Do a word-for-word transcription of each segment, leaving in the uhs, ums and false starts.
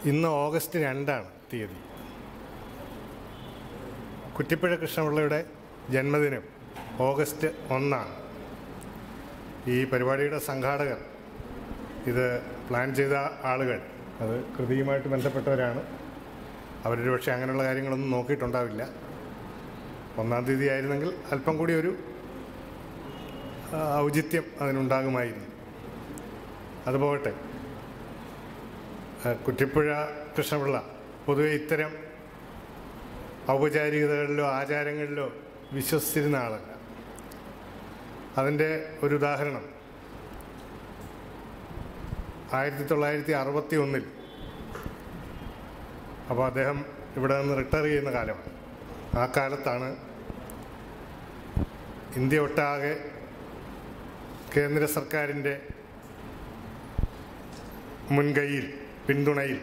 ഇന്ന് ഓഗസ്റ്റ് രണ്ടാണ് തീയതി. കുറ്റിപ്പുഴ കൃഷ്ണപിള്ളയുടെ ജന്മദിനം ഓഗസ്റ്റ് ഒന്നാണ്. ഈ പരിപാടിയുടെ സംഘാടകർ, ഇത് പ്ലാൻ ചെയ്ത ആളുകൾ, അത് കൃതിയുമായിട്ട് ബന്ധപ്പെട്ടവരാണ്. അവരൊരു പക്ഷേ അങ്ങനെയുള്ള കാര്യങ്ങളൊന്നും നോക്കിയിട്ടുണ്ടാവില്ല. ഒന്നാം തീയതി ആയിരുന്നെങ്കിൽ അല്പം കൂടി ഒരു ഔചിത്യം അതിനുണ്ടാകുമായിരുന്നു. അതുപോകട്ടെ, കുറ്റിപ്പുഴ കൃഷ്ണപിള്ള പൊതുവെ ഇത്തരം ഔപചാരികതകളിലോ ആചാരങ്ങളിലോ വിശ്വസിച്ചിരുന്ന ആളല്ല. അതിൻ്റെ ഒരു ഉദാഹരണം ആയിരത്തി തൊള്ളായിരത്തി അറുപത്തി ഒന്നിൽ അപ്പോൾ അദ്ദേഹം ഇവിടെ നിന്ന് റിട്ടയർ ചെയ്യുന്ന കാലമാണ്. ആ കാലത്താണ് ഇന്ത്യ ഒട്ടാകെ കേന്ദ്ര സർക്കാരിൻ്റെ മുൻകൈയിൽ, പിന്തുണയിൽ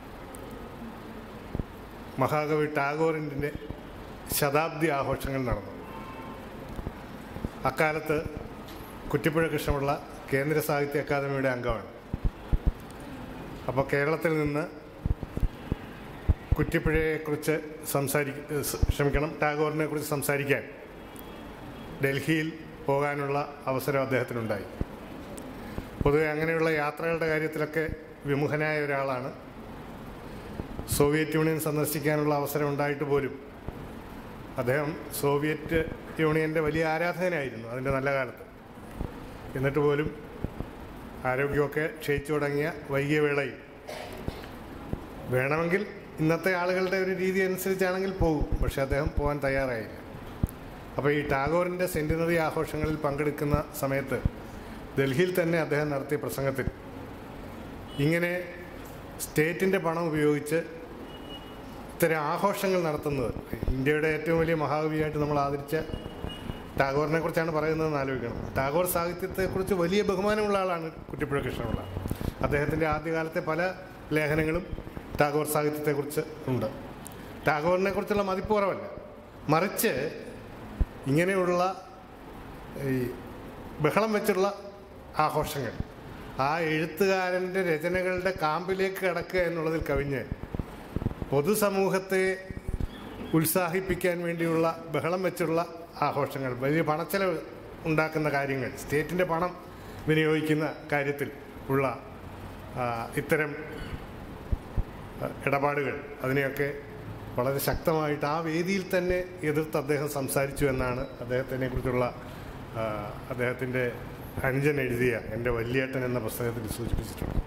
മഹാകവി ടാഗോറിൻ്റെ ശതാബ്ദി ആഘോഷങ്ങൾ നടന്നു. അക്കാലത്ത് കുറ്റിപ്പുഴ കൃഷ്ണപിള്ള കേന്ദ്ര സാഹിത്യ അക്കാദമിയുടെ അംഗമാണ്. അപ്പോൾ കേരളത്തിൽ നിന്ന് കുറ്റിപ്പുഴയെക്കുറിച്ച് സംസാരിക്ക ക്ഷമിക്കണം ടാഗോറിനെ കുറിച്ച് സംസാരിക്കാൻ ഡൽഹിയിൽ പോകാനുള്ള അവസരം അദ്ദേഹത്തിനുണ്ടായി. പൊതുവെ അങ്ങനെയുള്ള യാത്രകളുടെ കാര്യത്തിലൊക്കെ വിമുഖനായ ഒരാളാണ്. സോവിയറ്റ് യൂണിയൻ സന്ദർശിക്കാനുള്ള അവസരം ഉണ്ടായിട്ട് പോലും അദ്ദേഹം സോവിയറ്റ് യൂണിയൻ്റെ വലിയ ആരാധകനായിരുന്നു അതിൻ്റെ നല്ല കാലത്ത്. എന്നിട്ട് പോലും ആരോഗ്യമൊക്കെ ക്ഷയിച്ചു തുടങ്ങിയ വൈകിയ വേളയിൽ വേണമെങ്കിൽ ഇന്നത്തെ ആളുകളുടെ ഒരു രീതി അനുസരിച്ചാണെങ്കിൽ പോകും, പക്ഷേ അദ്ദേഹം പോകാൻ തയ്യാറായില്ല. അപ്പോൾ ഈ ടാഗോറിൻ്റെ സെൻറ്റിനറി ആഘോഷങ്ങളിൽ പങ്കെടുക്കുന്ന സമയത്ത് ഡൽഹിയിൽ തന്നെ അദ്ദേഹം നടത്തിയ പ്രസംഗത്തിൽ ഇങ്ങനെ സ്റ്റേറ്റിൻ്റെ പണം ഉപയോഗിച്ച് ഇത്തരം ആഘോഷങ്ങൾ നടത്തുന്നത്, ഇന്ത്യയുടെ ഏറ്റവും വലിയ മഹാകവിയായിട്ട് നമ്മൾ ആദരിച്ച ടാഗോറിനെ കുറിച്ചാണ് പറയുന്നതെന്ന് ആലോചിക്കണം. ടാഗോർ സാഹിത്യത്തെക്കുറിച്ച് വലിയ ബഹുമാനമുള്ള ആളാണ് കുറ്റിപ്പുഴ കൃഷ്ണപിള്ള. അദ്ദേഹത്തിൻ്റെ ആദ്യകാലത്തെ പല ലേഖനങ്ങളും ടാഗോർ സാഹിത്യത്തെക്കുറിച്ച് ഉണ്ട്. ടാഗോറിനെ കുറിച്ചുള്ള മതിപ്പ് കുറവല്ല, മറിച്ച് ഇങ്ങനെയുള്ള ഈ ബഹളം വെച്ചുള്ള ആഘോഷങ്ങൾ ആ എഴുത്തുകാരൻ്റെ രചനകളുടെ കാമ്പിലേക്ക് കടക്കുക എന്നുള്ളതിൽ കവിഞ്ഞ് പൊതുസമൂഹത്തെ ഉത്സാഹിപ്പിക്കാൻ വേണ്ടിയുള്ള ബഹളം വെച്ചുള്ള ആഘോഷങ്ങൾ, വലിയ പണച്ചെലവ് ഉണ്ടാക്കുന്ന കാര്യങ്ങൾ, സ്റ്റേറ്റിൻ്റെ പണം വിനിയോഗിക്കുന്ന കാര്യത്തിൽ ഉള്ള ഇത്തരം ഇടപാടുകൾ, അതിനെയൊക്കെ വളരെ ശക്തമായിട്ട് ആ വേദിയിൽ തന്നെ എതിർത്ത് അദ്ദേഹം സംസാരിച്ചു എന്നാണ് അദ്ദേഹത്തിനെ കുറിച്ചുള്ള അദ്ദേഹത്തിൻ്റെ അനുജൻ എഴുതിയ എൻ്റെ വല്യേട്ടൻ എന്ന പുസ്തകത്തിൽ സൂചിപ്പിച്ചിട്ടുണ്ട്.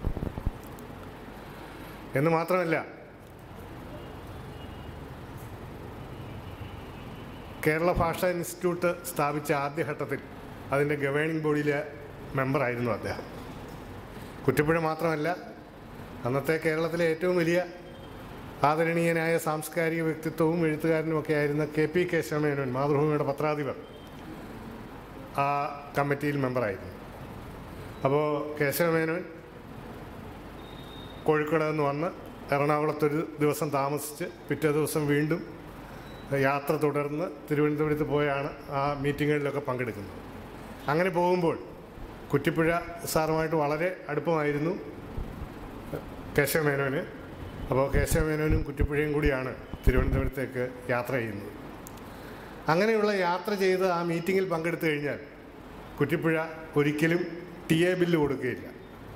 എന്ന് മാത്രമല്ല, കേരള ഭാഷാ ഇൻസ്റ്റിറ്റ്യൂട്ട് സ്ഥാപിച്ച ആദ്യഘട്ടത്തിൽ അതിൻ്റെ ഗവേണിംഗ് ബോഡിയിലെ മെമ്പറായിരുന്നു അദ്ദേഹം. കുറ്റിപ്പുഴ മാത്രമല്ല, അന്നത്തെ കേരളത്തിലെ ഏറ്റവും വലിയ ആദരണീയനായ സാംസ്കാരിക വ്യക്തിത്വവും എഴുത്തുകാരനുമൊക്കെ ആയിരുന്ന കെ പി കേശവമേനോൻ, മാതൃഭൂമിയുടെ പത്രാധിപർ, ആ കമ്മിറ്റിയിൽ മെമ്പറായിരുന്നു. അപ്പോൾ കേശവമേനോൻ കോഴിക്കോട് നിന്ന് വന്ന് എറണാകുളത്തൊരു ദിവസം താമസിച്ച് പിറ്റേ ദിവസം വീണ്ടും യാത്ര തുടർന്ന് തിരുവനന്തപുരത്ത് പോയാണ് ആ മീറ്റിങ്ങുകളിലൊക്കെ പങ്കെടുക്കുന്നത്. അങ്ങനെ പോകുമ്പോൾ കുറ്റിപ്പുഴ സാറുമായിട്ട് വളരെ അടുപ്പമായിരുന്നു കേശവമേനോന്. അപ്പോൾ കേശവമേനോനും കുറ്റിപ്പുഴയും കൂടിയാണ് തിരുവനന്തപുരത്തേക്ക് യാത്ര ചെയ്യുന്നത്. അങ്ങനെയുള്ള യാത്ര ചെയ്ത് ആ മീറ്റിങ്ങിൽ പങ്കെടുത്തു കഴിഞ്ഞാൽ കുറ്റിപ്പുഴ ഒരിക്കലും ടി എ ബില്ല് കൊടുക്കുകയില്ല.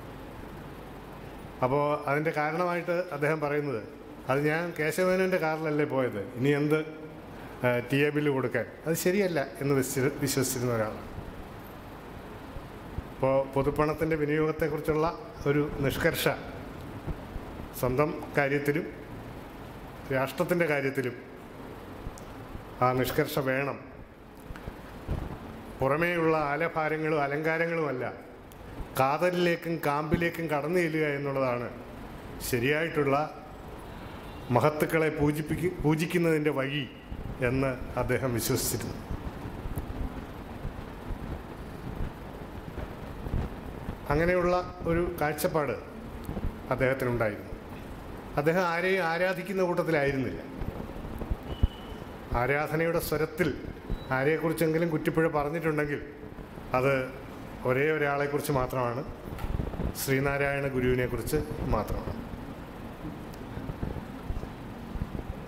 അപ്പോൾ അതിൻ്റെ കാരണമായിട്ട് അദ്ദേഹം പറയുന്നത്, അത് ഞാൻ കേശവമേനോൻ്റെ കാറിലല്ലേ പോയത്, ഇനി എന്ത് ടി എ ബില്ല് കൊടുക്കാൻ, അത് ശരിയല്ല എന്ന് വിശ്വ വിശ്വസിച്ചിരുന്ന ഒരാളാണ്. അപ്പോൾ പൊതുപ്പണത്തിൻ്റെ വിനിയോഗത്തെക്കുറിച്ചുള്ള ഒരു നിഷ്കർഷ സ്വന്തം കാര്യത്തിലും രാഷ്ട്രത്തിൻ്റെ കാര്യത്തിലും ആ നിഷ്കർഷ വേണം. പുറമേയുള്ള ആലഭാരങ്ങളും അലങ്കാരങ്ങളുമല്ല, കാതലിലേക്കും കാമ്പിലേക്കും കടന്നു ചെല്ലുക എന്നുള്ളതാണ് ശരിയായിട്ടുള്ള മഹത്തുക്കളെ പൂജിപ്പിക്ക പൂജിക്കുന്നതിൻ്റെ വഴി എന്ന് അദ്ദേഹം വിശ്വസിച്ചിരുന്നു. അങ്ങനെയുള്ള ഒരു കാഴ്ചപ്പാട് അദ്ദേഹത്തിനുണ്ടായിരുന്നു. അദ്ദേഹം ആരെയും ആരാധിക്കുന്ന കൂട്ടത്തിലായിരുന്നില്ല. ആരാധനയുടെ സ്വരത്തിൽ ആരെക്കുറിച്ചെങ്കിലും കുറ്റിപ്പുഴ പറഞ്ഞിട്ടുണ്ടെങ്കിൽ അത് ഒരേ ഒരാളെക്കുറിച്ച് മാത്രമാണ്, ശ്രീനാരായണ ഗുരുവിനെക്കുറിച്ച് മാത്രമാണ്.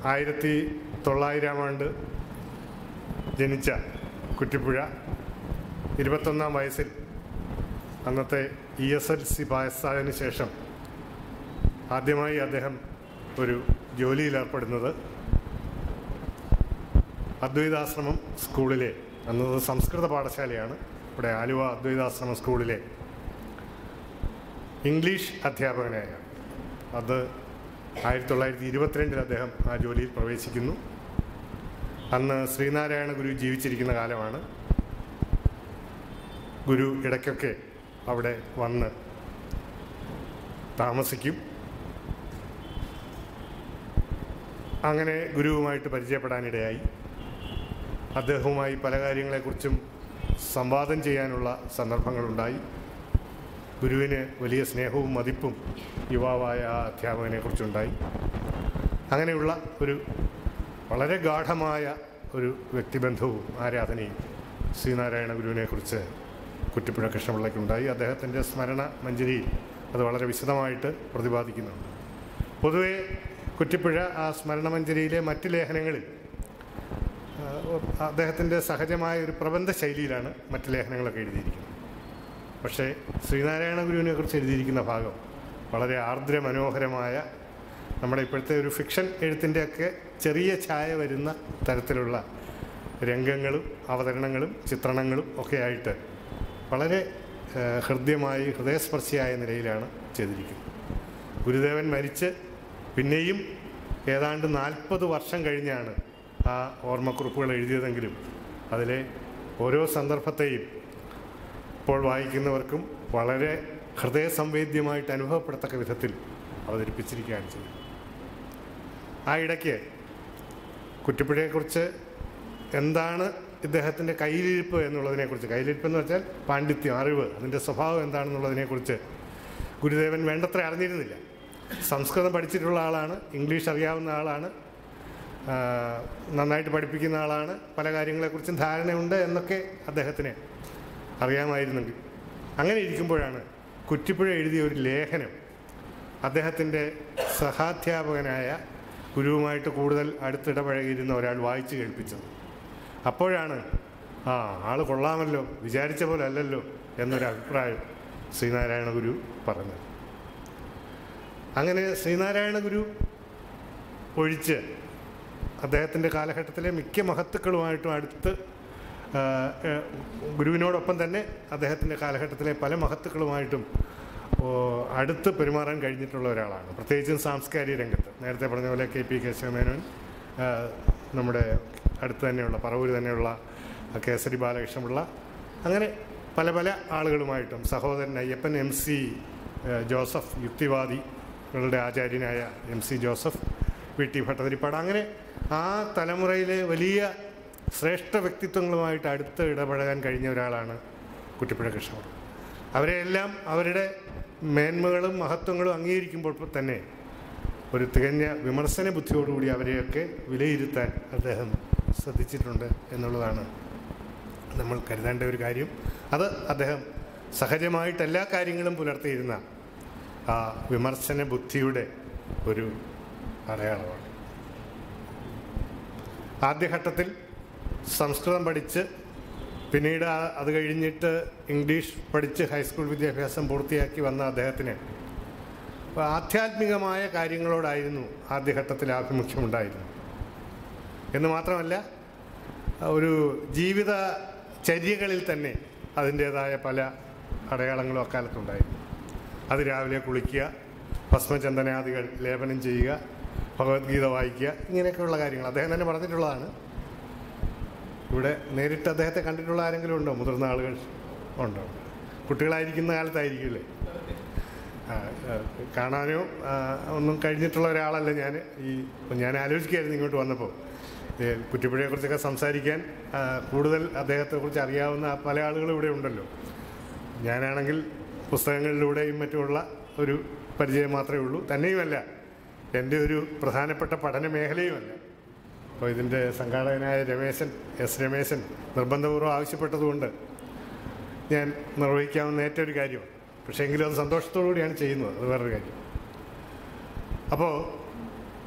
ആയിരത്തി തൊള്ളായിരം ആണ്ട് ജനിച്ച കുറ്റിപ്പുഴ ഇരുപത്തൊന്നാം വയസ്സിൽ അന്നത്തെ ഇ എസ് എൽ സി പാസ്സായതിനു ശേഷം ആദ്യമായി അദ്ദേഹം ഒരു ജോലിയിലേർപ്പെടുന്നത് അദ്വൈതാശ്രമം സ്കൂളിലെ, അന്നത് സംസ്കൃത പാഠശാലയാണ്, ഇവിടെ ആലുവ അദ്വൈതാശ്രമം സ്കൂളിലെ ഇംഗ്ലീഷ് അധ്യാപകനായ. അത് ആയിരത്തി തൊള്ളായിരത്തി ഇരുപത്തിരണ്ടിൽ അദ്ദേഹം ആ ജോലിയിൽ പ്രവേശിക്കുന്നു. അന്ന് ശ്രീനാരായണ ഗുരു ജീവിച്ചിരിക്കുന്ന കാലമാണ്. ഗുരു ഇടയ്ക്കൊക്കെ അവിടെ വന്ന് താമസിക്കും. അങ്ങനെ ഗുരുവുമായിട്ട് പരിചയപ്പെടാനിടയായി. അദ്ദേഹവുമായി പല കാര്യങ്ങളെക്കുറിച്ചും സംവാദം ചെയ്യാനുള്ള സന്ദർഭങ്ങളുണ്ടായി. ഗുരുവിന് വലിയ സ്നേഹവും മതിപ്പും യുവാവായ ആ അധ്യാപകനെക്കുറിച്ചുണ്ടായി. അങ്ങനെയുള്ള ഒരു വളരെ ഗാഢമായ ഒരു വ്യക്തിബന്ധവും ആരാധനയും ശ്രീനാരായണ ഗുരുവിനെക്കുറിച്ച് കുറ്റിപ്പുഴ കൃഷ്ണപിള്ളയ്ക്കുണ്ടായി. അദ്ദേഹത്തിൻ്റെ സ്മരണ മഞ്ജരിയിൽ അത് വളരെ വിശദമായിട്ട് പ്രതിപാദിക്കുന്നുണ്ട്. പൊതുവെ കുറ്റിപ്പുഴ ആ സ്മരണമഞ്ജരിയിലെ മറ്റ് ലേഖനങ്ങളിൽ അദ്ദേഹത്തിൻ്റെ സഹജമായ ഒരു പ്രബന്ധ ശൈലിയിലാണ് മറ്റ് ലേഖനങ്ങളൊക്കെ എഴുതിയിരിക്കുന്നത്. പക്ഷേ ശ്രീനാരായണ ഗുരുവിനെ കുറിച്ച് എഴുതിയിരിക്കുന്ന ഭാഗം വളരെ ആർദ്ര മനോഹരമായ, നമ്മുടെ ഇപ്പോഴത്തെ ഒരു ഫിക്ഷൻ എഴുത്തിൻ്റെയൊക്കെ ചെറിയ ഛായ വരുന്ന തരത്തിലുള്ള രംഗങ്ങളും അവതരണങ്ങളും ചിത്രണങ്ങളും ഒക്കെ ആയിട്ട് വളരെ ഹൃദ്യമായി ഹൃദയസ്പർശിയായ നിലയിലാണ് ചെയ്തിരിക്കുന്നത്. ഗുരുദേവൻ മരിച്ച് പിന്നെയും ഏതാണ്ട് നാൽപ്പത് വർഷം കഴിഞ്ഞാണ് ആ ഓർമ്മക്കുറിപ്പുകൾ എഴുതിയതെങ്കിലും അതിലെ ഓരോ സന്ദർഭത്തെയും ഇപ്പോൾ വായിക്കുന്നവർക്കും വളരെ ഹൃദയസംവേദ്യമായിട്ട് അനുഭവപ്പെടത്തക്ക വിധത്തിൽ അവതരിപ്പിച്ചിരിക്കുകയാണ് ചെയ്തത്. ആ ഇടയ്ക്ക് കുറ്റിപ്പുഴയെക്കുറിച്ച് എന്താണ് ഇദ്ദേഹത്തിൻ്റെ കയ്യിലിരിപ്പ് എന്നുള്ളതിനെക്കുറിച്ച്, കയ്യിലിരിപ്പ് എന്ന് വെച്ചാൽ പാണ്ഡിത്യം, അറിവ്, അതിൻ്റെ സ്വഭാവം എന്താണെന്നുള്ളതിനെക്കുറിച്ച് ഗുരുദേവൻ വേണ്ടത്ര അറിഞ്ഞിരുന്നില്ല. സംസ്കൃതം പഠിച്ചിട്ടുള്ള ആളാണ്, ഇംഗ്ലീഷ് അറിയാവുന്ന ആളാണ്, നന്നായിട്ട് പഠിപ്പിക്കുന്ന ആളാണ്, പല കാര്യങ്ങളെക്കുറിച്ചും ധാരണയുണ്ട് എന്നൊക്കെ അദ്ദേഹത്തിന് അറിയാമായിരുന്നെങ്കിൽ അങ്ങനെ ഇരിക്കുമ്പോഴാണ് കുറ്റിപ്പുഴ എഴുതിയ ഒരു ലേഖനം അദ്ദേഹത്തിൻ്റെ സഹാധ്യാപകനായ ഗുരുവുമായിട്ട് കൂടുതൽ അടുത്തിടപഴകിയിരുന്ന ഒരാൾ വായിച്ചു കേൾപ്പിച്ചത്. അപ്പോഴാണ് ആ ആൾ കൊള്ളാമല്ലോ, വിചാരിച്ച പോലെ അല്ലല്ലോ എന്നൊരു അഭിപ്രായം ശ്രീനാരായണ ഗുരു പറഞ്ഞത്. അങ്ങനെ ശ്രീനാരായണ ഗുരു ഒഴിച്ച് അദ്ദേഹത്തിൻ്റെ കാലഘട്ടത്തിലെ മിക്ക മഹത്തുക്കളുമായിട്ടും അടുത്ത്, ഗുരുവിനോടൊപ്പം തന്നെ അദ്ദേഹത്തിൻ്റെ കാലഘട്ടത്തിലെ പല മഹത്തുക്കളുമായിട്ടും അടുത്ത് പെരുമാറാൻ കഴിഞ്ഞിട്ടുള്ള ഒരാളാണ്. പ്രത്യേകിച്ചും സാംസ്കാരിക രംഗത്ത് നേരത്തെ പറഞ്ഞ പോലെ കെ പി കേശവമേനോൻ, നമ്മുടെ അടുത്ത് തന്നെയുള്ള പറവൂർ തന്നെയുള്ള കേസരി ബാലകൃഷ്ണപിള്ള, അങ്ങനെ പല പല ആളുകളുമായിട്ടും, സഹോദരൻ അയ്യപ്പൻ, എം സി ജോസഫ്, യുക്തിവാദികളുടെ ആചാര്യനായ M C Joseph, V T Bhattathiripad, അങ്ങനെ ആ തലമുറയിലെ വലിയ ശ്രേഷ്ഠ വ്യക്തിത്വങ്ങളുമായിട്ട് അടുത്ത് ഇടപഴകാൻ കഴിഞ്ഞ ഒരാളാണ് കുറ്റിപ്പുഴ കൃഷ്ണപിള്ള. അവരെയെല്ലാം അവരുടെ മേന്മകളും മഹത്വങ്ങളും അംഗീകരിക്കുമ്പോൾ തന്നെ ഒരു തികഞ്ഞ വിമർശന ബുദ്ധിയോടുകൂടി അവരെയൊക്കെ വിലയിരുത്താൻ അദ്ദേഹം ശ്രദ്ധിച്ചിട്ടുണ്ട് എന്നുള്ളതാണ് നമ്മൾ കരുതേണ്ട ഒരു കാര്യം. അത് അദ്ദേഹം സഹജമായിട്ട് എല്ലാ കാര്യങ്ങളും പുലർത്തിയിരുന്ന ആ വിമർശന ബുദ്ധിയുടെ ഒരു അടയാളമാണ്. ആദ്യഘട്ടത്തിൽ സംസ്കൃതം പഠിച്ച് പിന്നീട് അത് കഴിഞ്ഞിട്ട് ഇംഗ്ലീഷ് പഠിച്ച് ഹൈസ്കൂൾ വിദ്യാഭ്യാസം പൂർത്തിയാക്കി വന്ന അദ്ദേഹത്തിന് ആധ്യാത്മികമായ കാര്യങ്ങളോടായിരുന്നു ആദ്യഘട്ടത്തിൽ ആഭിമുഖ്യമുണ്ടായിരുന്നു എന്ന് മാത്രമല്ല, ഒരു ജീവിത ചര്യകളിൽ തന്നെ അതിൻ്റേതായ പല അടയാളങ്ങളും അക്കാലത്തുണ്ടായിരുന്നു. അത് രാവിലെ കുളിക്കുക, ഭസ്മചന്ദനാദികൾ ലേപനം ചെയ്യുക, ഭഗവത്ഗീത വായിക്കുക, ഇങ്ങനെയൊക്കെയുള്ള കാര്യങ്ങൾ അദ്ദേഹം തന്നെ പറഞ്ഞിട്ടുള്ളതാണ്. ഇവിടെ നേരിട്ട് അദ്ദേഹത്തെ കണ്ടിട്ടുള്ള ആരെങ്കിലും ഉണ്ടോ? മുതിർന്ന ആളുകൾ ഉണ്ടോ? കുട്ടികളായിരിക്കുന്ന കാലത്തായിരിക്കുമല്ലേ? കാണാനോ ഒന്നും കഴിഞ്ഞിട്ടുള്ള ഒരാളല്ല ഞാൻ. ഈ ഞാൻ ആലോചിക്കുകയായിരുന്നു ഇങ്ങോട്ട് വന്നപ്പോൾ, കുറ്റിപ്പുഴയെക്കുറിച്ചൊക്കെ സംസാരിക്കാൻ കൂടുതൽ അദ്ദേഹത്തെക്കുറിച്ച് അറിയാവുന്ന പല ആളുകളും ഇവിടെ ഉണ്ടല്ലോ. ഞാനാണെങ്കിൽ പുസ്തകങ്ങളിലൂടെയും മറ്റുമുള്ള ഒരു പരിചയം മാത്രമേ ഉള്ളൂ. തന്നെയുമല്ല, എൻ്റെ ഒരു പ്രധാനപ്പെട്ട പഠന മേഖലയുമല്ല. അപ്പോൾ ഇതിൻ്റെ സംഘാടകനായ രമേശൻ, എസ് രമേശൻ നിർബന്ധപൂർവ്വം ആവശ്യപ്പെട്ടതുകൊണ്ട് ഞാൻ നിർവഹിക്കാവുന്ന ഏറ്റവും ഒരു കാര്യമാണ്. പക്ഷേ എങ്കിലും അത് സന്തോഷത്തോടു കൂടിയാണ് ചെയ്യുന്നത്, അത് വേറൊരു കാര്യം. അപ്പോൾ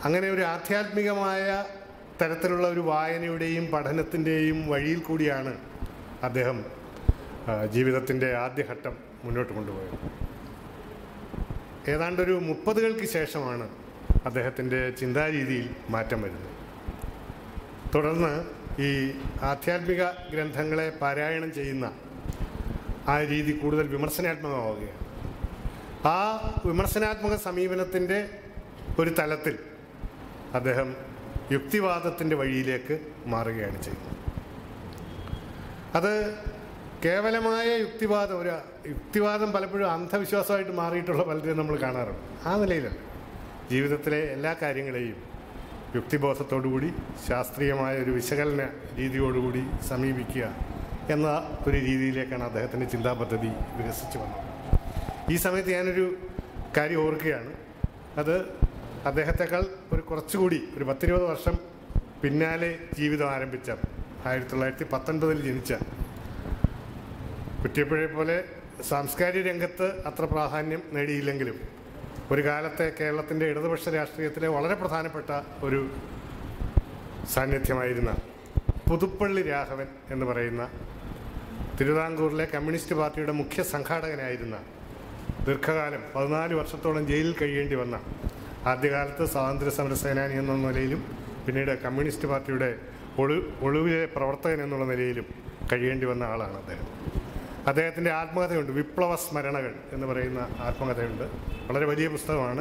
അങ്ങനെ ഒരു ആധ്യാത്മികമായ തരത്തിലുള്ള ഒരു വായനയുടെയും പഠനത്തിൻ്റെയും വഴിയിൽ കൂടിയാണ് അദ്ദേഹം ജീവിതത്തിൻ്റെ ആദ്യഘട്ടം മുന്നോട്ട് കൊണ്ടുപോയത്. ഏതാണ്ടൊരു മുപ്പതുകൾക്ക് ശേഷമാണ് അദ്ദേഹത്തിൻ്റെ ചിന്താരീതിയിൽ മാറ്റം വരുന്നത്. തുടർന്ന് ഈ ആധ്യാത്മിക ഗ്രന്ഥങ്ങളെ പാരായണം ചെയ്യുന്ന ആ രീതി കൂടുതൽ വിമർശനാത്മകമാവുകയാണ്. ആ വിമർശനാത്മക സമീപനത്തിൻ്റെ ഒരു തലത്തിൽ അദ്ദേഹം യുക്തിവാദത്തിൻ്റെ വഴിയിലേക്ക് മാറുകയാണ് ചെയ്യുന്നത്. അത് കേവലമായ യുക്തിവാദം, ഒരു യുക്തിവാദം പലപ്പോഴും അന്ധവിശ്വാസമായിട്ട് മാറിയിട്ടുള്ള പലരെയും നമ്മൾ കാണാറുണ്ട്. ആ നിലയിലല്ല, ജീവിതത്തിലെ എല്ലാ കാര്യങ്ങളെയും യുക്തിബോധത്തോടുകൂടി ശാസ്ത്രീയമായ ഒരു വിശകലന രീതിയോടുകൂടി സമീപിക്കുക എന്ന ഒരു രീതിയിലേക്കാണ് അദ്ദേഹത്തിൻ്റെ ചിന്താ പദ്ധതി വികസിച്ചു വന്നത്. ഈ സമയത്ത് ഞാനൊരു കാര്യം ഓർക്കുകയാണ്. അത് അദ്ദേഹത്തെക്കാൾ ഒരു കുറച്ചുകൂടി ഒരു പത്തിരുപത് വർഷം പിന്നാലെ ജീവിതം ആരംഭിച്ച, ആയിരത്തി തൊള്ളായിരത്തി പത്തൊൻപതിൽ ജനിച്ച, കുറ്റിയപ്പുഴയെ പോലെ സാംസ്കാരിക രംഗത്ത് അത്ര പ്രാധാന്യം നേടിയില്ലെങ്കിലും ഒരു കാലത്തെ കേരളത്തിൻ്റെ ഇടതുപക്ഷ രാഷ്ട്രീയത്തിലെ വളരെ പ്രധാനപ്പെട്ട ഒരു സാന്നിധ്യമായിരുന്ന പുതുപ്പള്ളി രാഘവൻ എന്ന് പറയുന്ന തിരുവിതാംകൂറിലെ കമ്മ്യൂണിസ്റ്റ് പാർട്ടിയുടെ മുഖ്യ സംഘാടകനായിരുന്ന, ദീർഘകാലം പതിനാല് വർഷത്തോളം ജയിലിൽ കഴിയേണ്ടി വന്ന, ആദ്യകാലത്ത് സ്വാതന്ത്ര്യ സമര സേനാനി എന്ന നിലയിലും പിന്നീട് കമ്മ്യൂണിസ്റ്റ് പാർട്ടിയുടെ ഒളു ഒളിവിലെ പ്രവർത്തകൻ എന്നുള്ള നിലയിലും കഴിയേണ്ടി വന്ന ആളാണ് അദ്ദേഹം. അദ്ദേഹത്തിൻ്റെ ആത്മകഥയുണ്ട്, വിപ്ലവ സ്മരണകൾ എന്ന് പറയുന്ന ആത്മകഥയുണ്ട്. വളരെ വലിയ പുസ്തകമാണ്.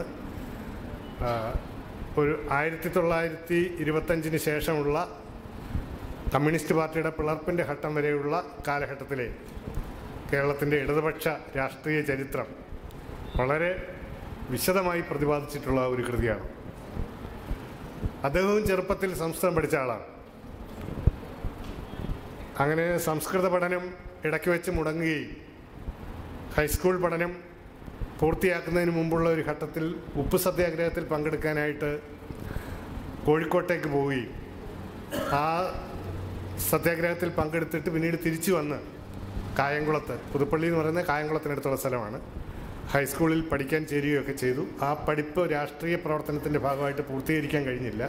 ഒരു ആയിരത്തി തൊള്ളായിരത്തി ഇരുപത്തഞ്ചിന് ശേഷമുള്ള കമ്മ്യൂണിസ്റ്റ് പാർട്ടിയുടെ പിളർപ്പിൻ്റെ ഘട്ടം വരെയുള്ള കാലഘട്ടത്തിലെ കേരളത്തിൻ്റെ ഇടതുപക്ഷ രാഷ്ട്രീയ ചരിത്രം വളരെ വിശദമായി പ്രതിപാദിച്ചിട്ടുള്ള ഒരു കൃതിയാണ്. അദ്ദേഹവും ചെറുപ്പത്തിൽ സംസ്കൃതം പഠിച്ച ആളാണ്. അങ്ങനെ സംസ്കൃത പഠനം ഇടയ്ക്ക് വെച്ച് മുടങ്ങുകയും ഹൈസ്കൂൾ പഠനം പൂർത്തിയാക്കുന്നതിന് മുമ്പുള്ള ഒരു ഘട്ടത്തിൽ ഉപ്പ് സത്യാഗ്രഹത്തിൽ പങ്കെടുക്കാനായിട്ട് കോഴിക്കോട്ടേക്ക് പോവുകയും ആ സത്യാഗ്രഹത്തിൽ പങ്കെടുത്തിട്ട് പിന്നീട് തിരിച്ചു വന്ന് കായംകുളത്ത്, പുതുപ്പള്ളി എന്ന് പറയുന്നത് കായംകുളത്തിനടുത്തുള്ള സ്ഥലമാണ്, ഹൈസ്കൂളിൽ പഠിക്കാൻ ചേരുകയൊക്കെ ചെയ്തു. ആ പഠിപ്പ് രാഷ്ട്രീയ പ്രവർത്തനത്തിൻ്റെ ഭാഗമായിട്ട് പൂർത്തീകരിക്കാൻ കഴിഞ്ഞില്ല.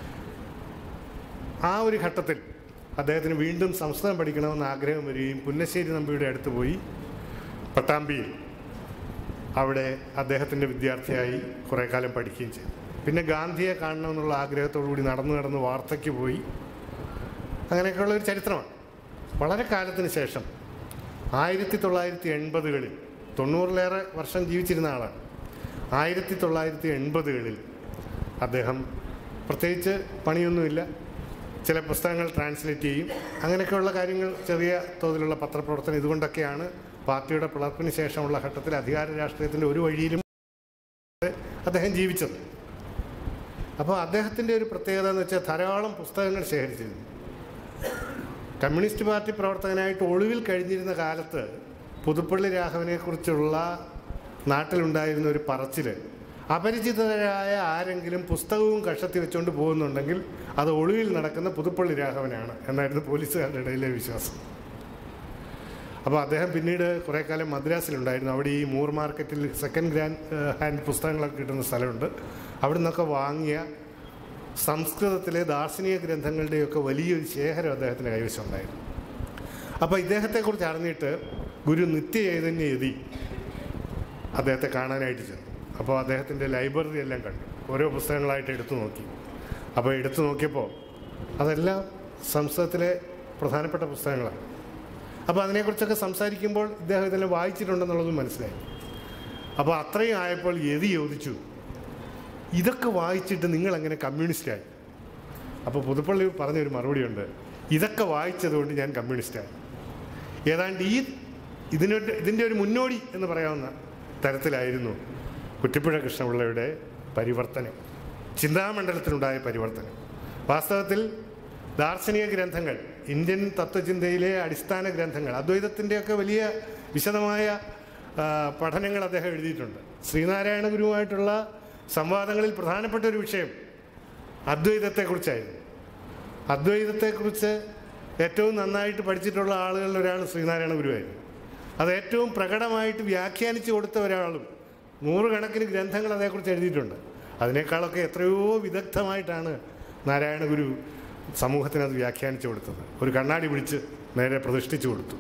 ആ ഒരു ഘട്ടത്തിൽ അദ്ദേഹത്തിന് വീണ്ടും സംസ്കൃതം പഠിക്കണമെന്ന് ആഗ്രഹം വരികയും പുന്നശ്ശേരി നമ്പിയുടെ അടുത്ത് പോയി പട്ടാമ്പിയിൽ അവിടെ അദ്ദേഹത്തിൻ്റെ വിദ്യാർത്ഥിയായി കുറേ കാലം പഠിക്കുകയും ചെയ്തു. പിന്നെ ഗാന്ധിയെ കാണണമെന്നുള്ള ആഗ്രഹത്തോടു കൂടി നടന്നു നടന്ന് വാർത്തയ്ക്ക് പോയി. അങ്ങനെയൊക്കെയുള്ള ഒരു ചരിത്രമാണ്. വളരെ കാലത്തിന് ശേഷം ആയിരത്തി തൊള്ളായിരത്തി എൺപതുകളിൽ, തൊണ്ണൂറിലേറെ വർഷം ജീവിച്ചിരുന്ന ആളാണ്, ആയിരത്തി തൊള്ളായിരത്തി എൺപതുകളിൽ അദ്ദേഹം പ്രത്യേകിച്ച് പണിയൊന്നുമില്ല, ചില പുസ്തകങ്ങൾ ട്രാൻസ്ലേറ്റ് ചെയ്യും, അങ്ങനെയൊക്കെയുള്ള കാര്യങ്ങൾ, ചെറിയ തോതിലുള്ള പത്രപ്രവർത്തനം, ഇതുകൊണ്ടൊക്കെയാണ് പാർട്ടിയുടെ പിളർപ്പിന് ശേഷമുള്ള ഘട്ടത്തിൽ അധികാര രാഷ്ട്രീയത്തിൻ്റെ ഒരു വഴിയിലും അദ്ദേഹം ജീവിച്ചത്. അപ്പോൾ അദ്ദേഹത്തിൻ്റെ ഒരു പ്രത്യേകത എന്ന് വെച്ചാൽ ധാരാളം പുസ്തകങ്ങൾ ശേഖരിച്ചിരുന്നു. കമ്മ്യൂണിസ്റ്റ് പാർട്ടി പ്രവർത്തകനായിട്ട് ഒളിവിൽ കഴിഞ്ഞിരുന്ന കാലത്ത് പുതുപ്പള്ളി രാഘവനെക്കുറിച്ചുള്ള നാട്ടിലുണ്ടായിരുന്ന ഒരു പറച്ചിൽ, അപരിചിതരായ ആരെങ്കിലും പുസ്തകവും കഷത്തി വെച്ചുകൊണ്ട് പോകുന്നുണ്ടെങ്കിൽ അത് ഒളിവിൽ നടക്കുന്ന പുതുപ്പള്ളി രാഘവനാണ് എന്നായിരുന്നു പോലീസുകാരുടെ ഇടയിലെ വിശ്വാസം. അപ്പോൾ അദ്ദേഹം പിന്നീട് കുറേ കാലം മദ്രാസിലുണ്ടായിരുന്നു. അവിടെ ഈ മൂർ മാർക്കറ്റിൽ സെക്കൻഡ് ഗ്രാൻഡ് ഹാൻഡ് പുസ്തകങ്ങളൊക്കെ കിട്ടുന്ന സ്ഥലമുണ്ട്. അവിടെ നിന്നൊക്കെ വാങ്ങിയ സംസ്കൃതത്തിലെ ദാർശനിക ഗ്രന്ഥങ്ങളുടെയൊക്കെ വലിയൊരു ശേഖരം അദ്ദേഹത്തിൻ്റെ കൈവശം ഉണ്ടായിരുന്നു. അപ്പോൾ ഇദ്ദേഹത്തെക്കുറിച്ച് അറിഞ്ഞിട്ട് ഗുരു നിത്യചൈതന്യ യതി അദ്ദേഹത്തെ കാണാനായിട്ട് ചെന്നു. അപ്പോൾ അദ്ദേഹത്തിൻ്റെ ലൈബ്രറി എല്ലാം കണ്ടു, ഓരോ പുസ്തകങ്ങളായിട്ട് എടുത്തു നോക്കി. അപ്പോൾ എടുത്തു നോക്കിയപ്പോൾ അതെല്ലാം സംസ്കൃതത്തിലെ പ്രധാനപ്പെട്ട പുസ്തകങ്ങളാണ്. അപ്പോൾ അതിനെക്കുറിച്ചൊക്കെ സംസാരിക്കുമ്പോൾ ഇദ്ദേഹം ഇതെല്ലാം വായിച്ചിട്ടുണ്ടെന്നുള്ളതും മനസ്സിലായി. അപ്പോൾ അത്രയും ആയപ്പോൾ യതി ചോദിച്ചു, ഇതൊക്കെ വായിച്ചിട്ട് നിങ്ങളെങ്ങനെ കമ്മ്യൂണിസ്റ്റായി? അപ്പോൾ പുതുപ്പള്ളി പറഞ്ഞൊരു മറുപടിയുണ്ട്, ഇതൊക്കെ വായിച്ചതുകൊണ്ട് ഞാൻ കമ്മ്യൂണിസ്റ്റായി. ഏതാണ്ട് ഈ ഇതിനൊരു ഇതിൻ്റെ ഒരു മുന്നോടി എന്ന് പറയാവുന്ന തരത്തിലായിരുന്നു കുറ്റിപ്പുഴ കൃഷ്ണപിള്ളയുടെ പരിവർത്തനം, ചിന്താമണ്ഡലത്തിലുണ്ടായ പരിവർത്തനം. വാസ്തവത്തിൽ ദാർശനിക ഗ്രന്ഥങ്ങൾ, ഇന്ത്യൻ തത്വചിന്തയിലെ അടിസ്ഥാന ഗ്രന്ഥങ്ങൾ, അദ്വൈതത്തിൻ്റെയൊക്കെ വലിയ വിശദമായ പഠനങ്ങൾ അദ്ദേഹം എഴുതിയിട്ടുണ്ട്. ശ്രീനാരായണ ഗുരുവുമായിട്ടുള്ള സംവാദങ്ങളിൽ പ്രധാനപ്പെട്ട ഒരു വിഷയം അദ്വൈതത്തെക്കുറിച്ചായിരുന്നു. അദ്വൈതത്തെക്കുറിച്ച് ഏറ്റവും നന്നായിട്ട് പഠിച്ചിട്ടുള്ള ആളുകളിൽ ഒരാൾ ശ്രീനാരായണ ഗുരുവായിരുന്നു. അത് ഏറ്റവും പ്രകടമായിട്ട് വ്യാഖ്യാനിച്ചു കൊടുത്ത ഒരാളും നൂറുകണക്കിന് ഗ്രന്ഥങ്ങൾ അതേക്കുറിച്ച് എഴുതിയിട്ടുണ്ട്. അതിനേക്കാളൊക്കെ എത്രയോ വിദഗ്ധമായിട്ടാണ് നാരായണ ഗുരു സമൂഹത്തിന് അത് വ്യാഖ്യാനിച്ചു കൊടുത്തത്. ഒരു കണ്ണാടി പിടിച്ച് നേരെ പ്രതിഷ്ഠിച്ചു കൊടുത്തു.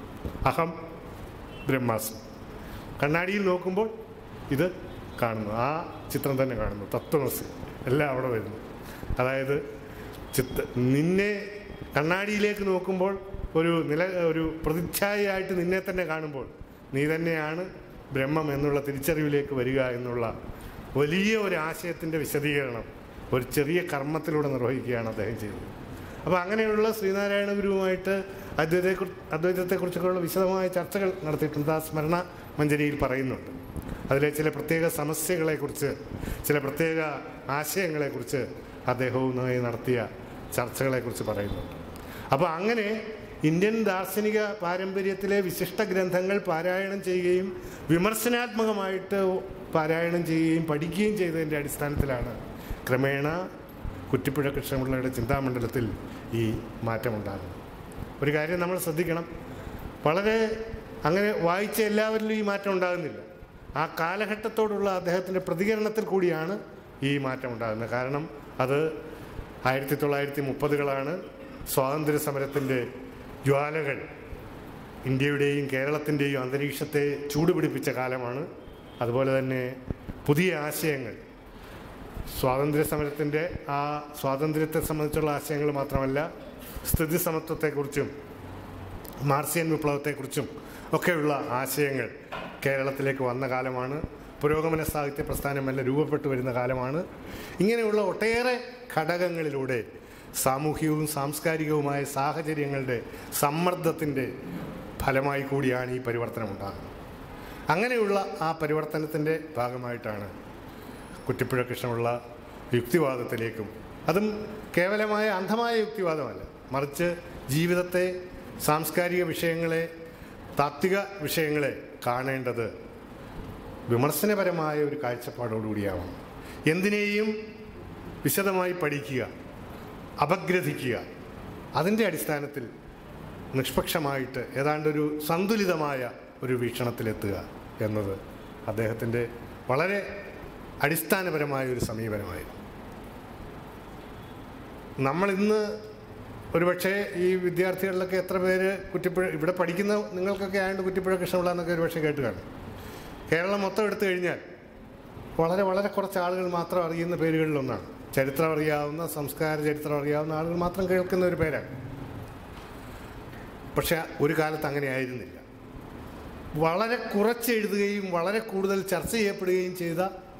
അഹം ബ്രഹ്മാസ്മി. കണ്ണാടിയിൽ നോക്കുമ്പോൾ ഇത് കാണുന്നു, ആ ചിത്രം തന്നെ കാണുന്നു. തത്വമസി എല്ലാം അവിടെ വരുന്നു. അതായത് ചിത്ത നിന്നെ കണ്ണാടിയിലേക്ക് നോക്കുമ്പോൾ ഒരു നില ഒരു പ്രതിച്ഛായയായിട്ട് നിന്നെ തന്നെ കാണുമ്പോൾ നീ തന്നെയാണ് ബ്രഹ്മം എന്നുള്ള തിരിച്ചറിവിലേക്ക് വരിക എന്നുള്ള വലിയ ഒരു ആശയത്തിൻ്റെ വിശദീകരണം ഒരു ചെറിയ കർമ്മത്തിലൂടെ നിർവഹിക്കുകയാണ് അദ്ദേഹം ചെയ്തത്. അപ്പോൾ അങ്ങനെയുള്ള ശ്രീനാരായണ ഗുരുവുമായിട്ട് അദ്വൈതത്തെ അദ്വൈതത്തെക്കുറിച്ചൊക്കെയുള്ള വിശദമായ ചർച്ചകൾ നടത്തിയിട്ടുണ്ട്. ആ സ്മരണ മഞ്ജരിയിൽ പറയുന്നുണ്ട്. അതിലെ ചില പ്രത്യേക സമസ്യകളെക്കുറിച്ച്, ചില പ്രത്യേക ആശയങ്ങളെക്കുറിച്ച് അദ്ദേഹവുമായി നടത്തിയ ചർച്ചകളെക്കുറിച്ച് പറയുന്നുണ്ട്. അപ്പോൾ അങ്ങനെ ഇന്ത്യൻ ദാർശനിക പാരമ്പര്യത്തിലെ വിശിഷ്ട ഗ്രന്ഥങ്ങൾ പാരായണം ചെയ്യുകയും വിമർശനാത്മകമായിട്ട് പാരായണം ചെയ്യുകയും പഠിക്കുകയും ചെയ്തതിൻ്റെ അടിസ്ഥാനത്തിലാണ് ക്രമേണ കുറ്റിപ്പുഴ കൃഷ്ണപിള്ളയുടെ ചിന്താമണ്ഡലത്തിൽ ഈ മാറ്റമുണ്ടാകുന്നത്. ഒരു കാര്യം നമ്മൾ ശ്രദ്ധിക്കണം, വളരെ അങ്ങനെ വായിച്ച എല്ലാവരിലും ഈ മാറ്റം ഉണ്ടാകുന്നില്ല. ആ കാലഘട്ടത്തോടുള്ള അദ്ദേഹത്തിൻ്റെ പ്രതികരണത്തിൽ കൂടിയാണ് ഈ മാറ്റം ഉണ്ടാകുന്നത്. കാരണം അത് ആയിരത്തി തൊള്ളായിരത്തി മുപ്പതുകളാണ്. സ്വാതന്ത്ര്യ സമരത്തിൻ്റെ ജ്വാലകൾ ഇന്ത്യയുടെയും കേരളത്തിൻ്റെയും അന്തരീക്ഷത്തെ ചൂടുപിടിപ്പിച്ച കാലമാണ്. അതുപോലെ തന്നെ പുതിയ ആശയങ്ങൾ, സ്വാതന്ത്ര്യ സമരത്തിൻ്റെ ആ സ്വാതന്ത്ര്യത്തെ സംബന്ധിച്ചുള്ള ആശയങ്ങൾ മാത്രമല്ല, സ്ഥിതി സമത്വത്തെക്കുറിച്ചും മാർക്സിയൻ വിപ്ലവത്തെക്കുറിച്ചും ഒക്കെയുള്ള ആശയങ്ങൾ കേരളത്തിലേക്ക് വന്ന കാലമാണ്. പുരോഗമന സാഹിത്യ പ്രസ്ഥാനമെല്ലാം രൂപപ്പെട്ടു വരുന്ന കാലമാണ്. ഇങ്ങനെയുള്ള ഒട്ടേറെ ഘടകങ്ങളിലൂടെ സാമൂഹികവും സാംസ്കാരികവുമായ സാഹചര്യങ്ങളുടെ സമ്മർദ്ദത്തിൻ്റെ ഫലമായി കൂടിയാണ് ഈ പരിവർത്തനം ഉണ്ടാകുന്നത്. അങ്ങനെയുള്ള ആ പരിവർത്തനത്തിൻ്റെ ഭാഗമായിട്ടാണ് കുറ്റിപ്പുഴ കൃഷ്ണപിള്ള യുക്തിവാദത്തിലേക്കും, അതും കേവലമായ അന്ധമായ യുക്തിവാദമല്ല, മറിച്ച് ജീവിതത്തെ, സാംസ്കാരിക വിഷയങ്ങളെ, താത്വിക വിഷയങ്ങളെ കാണേണ്ടത് വിമർശനപരമായ ഒരു കാഴ്ചപ്പാടോടുകൂടിയാവണം. എന്തിനേയും വിശദമായി പഠിക്കുക, അപഗ്രഥിക്കുക, അതിൻ്റെ അടിസ്ഥാനത്തിൽ നിഷ്പക്ഷമായിട്ട് ഏതാണ്ടൊരു സന്തുലിതമായ ഒരു വീക്ഷണത്തിലെത്തുക എന്നത് അദ്ദേഹത്തിൻ്റെ വളരെ അടിസ്ഥാനപരമായ ഒരു സമീപനമായിരുന്നു. നമ്മളിന്ന് ഒരുപക്ഷെ ഈ വിദ്യാർത്ഥികളിലൊക്കെ എത്ര പേര് കുറ്റിപ്പുഴ ഇവിടെ പഠിക്കുന്ന നിങ്ങൾക്കൊക്കെ ആയതുകൊണ്ട് കുറ്റിപ്പുഴ കൃഷ്ണപിള്ള എന്നൊക്കെ ഒരുപക്ഷെ കേട്ട് കാണും. കേരളം മൊത്തം എടുത്തു കഴിഞ്ഞാൽ വളരെ വളരെ കുറച്ച് ആളുകൾ മാത്രം അറിയുന്ന പേരുകളിലൊന്നാണ്. ചരിത്രം അറിയാവുന്ന, സംസ്കാര ചരിത്രം അറിയാവുന്ന ആളുകൾ മാത്രം കേൾക്കുന്ന ഒരു പേരാണ്. പക്ഷെ ഒരു കാലത്ത് അങ്ങനെ ആയിരുന്നില്ല. വളരെ കുറച്ച് എഴുതുകയും വളരെ കൂടുതൽ ചർച്ച ചെയ്യപ്പെടുകയും ചെയ്ത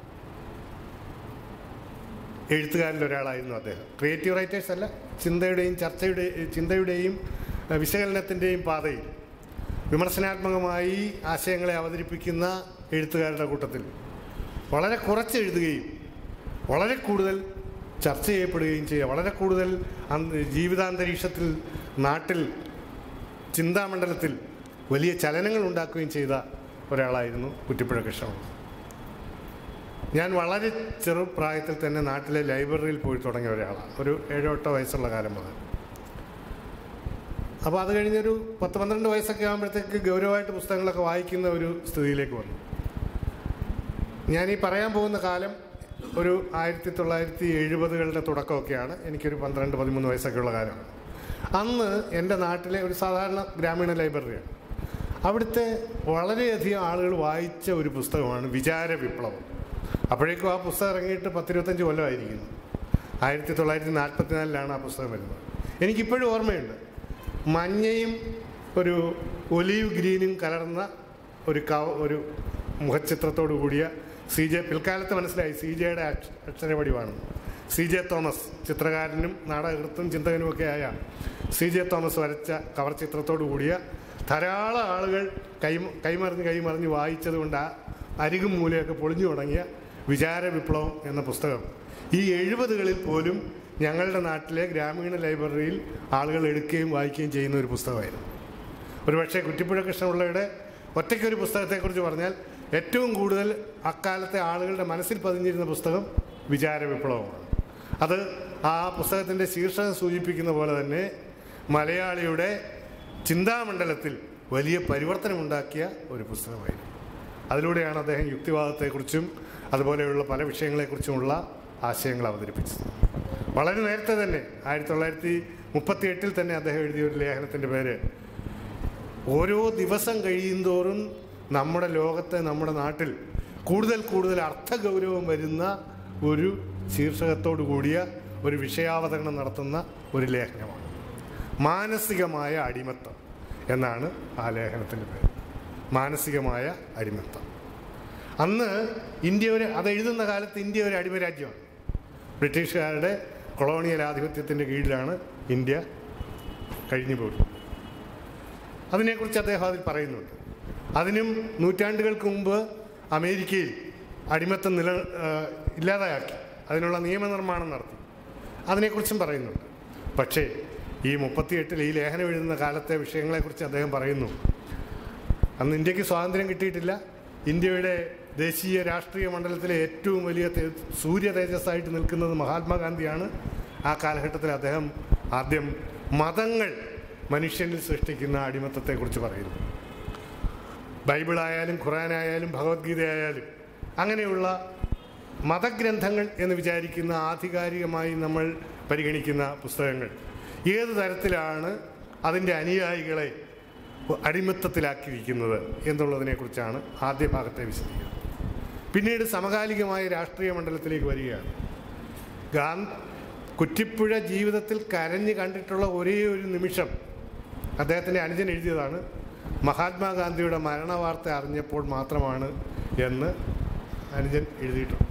എഴുത്തുകാരിൽ ഒരാളായിരുന്നു അദ്ദേഹം. ക്രിയേറ്റീവ് റൈറ്റേഴ്സ് അല്ല, ചിന്തയുടെയും ചർച്ചയുടെ ചിന്തയുടെയും വിശകലനത്തിൻ്റെയും പാതയിൽ വിമർശനാത്മകമായി ആശയങ്ങളെ അവതരിപ്പിക്കുന്ന എഴുത്തുകാരുടെ കൂട്ടത്തിൽ വളരെ കുറച്ച് എഴുതുകയും വളരെ കൂടുതൽ ചർച്ച ചെയ്യപ്പെടുകയും ചെയ്യുക, വളരെ കൂടുതൽ ജീവിതാന്തരീക്ഷത്തിൽ, നാട്ടിൽ, ചിന്താമണ്ഡലത്തിൽ വലിയ ചലനങ്ങൾ ഉണ്ടാക്കുകയും ചെയ്ത ഒരാളായിരുന്നു കുറ്റിപ്പുഴ കൃഷ്ണപിള്ള. ഞാൻ വളരെ ചെറുപ്രായത്തിൽ തന്നെ നാട്ടിലെ ലൈബ്രറിയിൽ പോയി തുടങ്ങിയ ഒരാളാണ്, ഒരു ഏഴോ എട്ടോ വയസ്സുള്ള കാലം മുതൽ. അപ്പോൾ അത് കഴിഞ്ഞൊരു പത്ത് പന്ത്രണ്ട് വയസ്സൊക്കെ ആകുമ്പോഴത്തേക്ക് ഗൗരവമായിട്ട് പുസ്തകങ്ങളൊക്കെ വായിക്കുന്ന ഒരു സ്ഥിതിയിലേക്ക് വന്നു. ഞാനീ പറയാൻ പോകുന്ന കാലം ഒരു ആയിരത്തി തൊള്ളായിരത്തി എഴുപതുകളുടെ തുടക്കമൊക്കെയാണ്. എനിക്കൊരു പന്ത്രണ്ട് പതിമൂന്ന് വയസ്സൊക്കെയുള്ള കാലമാണ്. അന്ന് എൻ്റെ നാട്ടിലെ ഒരു സാധാരണ ഗ്രാമീണ ലൈബ്രറിയാണ്. അവിടുത്തെ വളരെയധികം ആളുകൾ വായിച്ച ഒരു പുസ്തകമാണ് വിചാര വിപ്ലവം. അപ്പോഴേക്കും ആ പുസ്തകം ഇറങ്ങിയിട്ട് പത്തിരുപത്തഞ്ച് കൊല്ലമായിരിക്കുന്നു. ആയിരത്തി തൊള്ളായിരത്തി നാൽപ്പത്തിനാലിലാണ് ആ പുസ്തകം വരുന്നത്. എനിക്കിപ്പോഴും ഓർമ്മയുണ്ട്, മഞ്ഞയും ഒരു ഒലീവ് ഗ്രീനും കലർന്ന ഒരു കവ ഒരു മുഖചിത്രത്തോടു കൂടിയ സി ജെ, പിൽക്കാലത്ത് മനസ്സിലായി സി ജെയുടെ അക്ഷരവടിവാണ്. സി ജെ തോമസ്, ചിത്രകാരനും നാടകകൃത്തും ചിന്തകനുമൊക്കെ ആയ സി ജെ തോമസ് വരച്ച കവർ ചിത്രത്തോടു കൂടിയ ധാരാളം ആളുകൾ കൈ കൈമറിഞ്ഞ് കൈമറിഞ്ഞ് വായിച്ചത് കൊണ്ട് ആ അരികും മൂലയൊക്കെ പൊളിഞ്ഞു തുടങ്ങിയ വിചാര വിപ്ലവം എന്ന പുസ്തകം ഈ എഴുപതുകളിൽ പോലും ഞങ്ങളുടെ നാട്ടിലെ ഗ്രാമീണ ലൈബ്രറിയിൽ ആളുകൾ എടുക്കുകയും വായിക്കുകയും ചെയ്യുന്ന ഒരു പുസ്തകമായിരുന്നു. ഒരുപക്ഷെ കുറ്റിപ്പുഴ കൃഷ്ണപിള്ളയുടെ ഒറ്റയ്ക്കൊരു പുസ്തകത്തെക്കുറിച്ച് പറഞ്ഞാൽ ഏറ്റവും കൂടുതൽ അക്കാലത്തെ ആളുകളുടെ മനസ്സിൽ പതിഞ്ഞിരുന്ന പുസ്തകം വിചാര വിപ്ലവമാണ്. അത് ആ പുസ്തകത്തിൻ്റെ ശീർഷകം സൂചിപ്പിക്കുന്ന പോലെ തന്നെ മലയാളിയുടെ ചിന്താമണ്ഡലത്തിൽ വലിയ പരിവർത്തനമുണ്ടാക്കിയ ഒരു പുസ്തകമായിരുന്നു. അതിലൂടെയാണ് അദ്ദേഹം യുക്തിവാദത്തെക്കുറിച്ചും അതുപോലെയുള്ള പല വിഷയങ്ങളെക്കുറിച്ചുമുള്ള ആശയങ്ങൾ അവതരിപ്പിച്ചത്. വളരെ നേരത്തെ തന്നെ ആയിരത്തി തൊള്ളായിരത്തി മുപ്പത്തി എട്ടിൽ തന്നെ അദ്ദേഹം എഴുതിയ ഒരു ലേഖനത്തിൻ്റെ പേര് ഓരോ ദിവസം കഴിയുന്തോറും നമ്മുടെ ലോകത്തെ, നമ്മുടെ നാട്ടിൽ കൂടുതൽ കൂടുതൽ അർത്ഥഗൗരവം വരുന്ന ഒരു ശീർഷകത്തോടു കൂടിയ ഒരു വിഷയാവതരണം നടത്തുന്ന ഒരു ലേഖനമാണ്. മാനസികമായ അടിമത്തം എന്നാണ് ആ ലേഖനത്തിൻ്റെ പേര്. മാനസികമായ അടിമത്തം. അന്ന് ഇന്ത്യ ഒരു അത് എഴുതുന്ന കാലത്ത് ഇന്ത്യ ഒരു അടിമരാജ്യമാണ്. ബ്രിട്ടീഷുകാരുടെ കൊളോണിയൽ ആധിപത്യത്തിൻ്റെ കീഴിലാണ് ഇന്ത്യ കഴിഞ്ഞു പോയത്. അതിനെക്കുറിച്ച് അദ്ദേഹം അതിൽ പറയുന്നുണ്ട്. അതിനും നൂറ്റാണ്ടുകൾക്ക് മുമ്പ് അമേരിക്കയിൽ അടിമത്തം നില ഇല്ലാതാക്കി അതിനുള്ള നിയമനിർമ്മാണം നടത്തി. അതിനെക്കുറിച്ചും പറയുന്നുണ്ട്. പക്ഷേ ഈ മുപ്പത്തിയെട്ടിൽ ഈ ലേഖനം എഴുതുന്ന കാലത്തെ വിഷയങ്ങളെക്കുറിച്ച് അദ്ദേഹം പറയുന്നു. അന്ന് ഇന്ത്യക്ക് സ്വാതന്ത്ര്യം കിട്ടിയിട്ടില്ല. ഇന്ത്യയുടെ ദേശീയ രാഷ്ട്രീയ മണ്ഡലത്തിലെ ഏറ്റവും വലിയ സൂര്യ തേജസ്സായിട്ട് നിൽക്കുന്നത് മഹാത്മാഗാന്ധിയാണ്. ആ കാലഘട്ടത്തിൽ അദ്ദേഹം ആദ്യം മതങ്ങൾ മനുഷ്യനിൽ സൃഷ്ടിക്കുന്ന അടിമത്തത്തെക്കുറിച്ച് പറയുന്നു. ബൈബിളായാലും ഖുറാനായാലും ഭഗവത്ഗീതയായാലും അങ്ങനെയുള്ള മതഗ്രന്ഥങ്ങൾ എന്ന് വിചാരിക്കുന്ന ആധികാരികമായി നമ്മൾ പരിഗണിക്കുന്ന പുസ്തകങ്ങൾ ഏത് തരത്തിലാണ് അതിൻ്റെ അനുയായികളെ അടിമത്തത്തിലാക്കിയിരിക്കുന്നത് എന്നുള്ളതിനെക്കുറിച്ചാണ് ആദ്യ ഭാഗത്തെ വിശദീകരിക്കുന്നത്. പിന്നീട് സമകാലികമായ രാഷ്ട്രീയ മണ്ഡലത്തിലേക്ക് വരികയാണ്. ഗാന്ധി കുറ്റിപ്പുഴ ജീവിതത്തിൽ കരഞ്ഞ് കണ്ടിട്ടുള്ള ഒരേ ഒരു നിമിഷം അദ്ദേഹത്തിൻ്റെ അനുജൻ എഴുതിയതാണ്. മഹാത്മാഗാന്ധിയുടെ മരണവാർത്ത അറിഞ്ഞപ്പോൾ മാത്രമാണ് എന്ന് അനുജൻ എഴുതിയിട്ടുണ്ട്.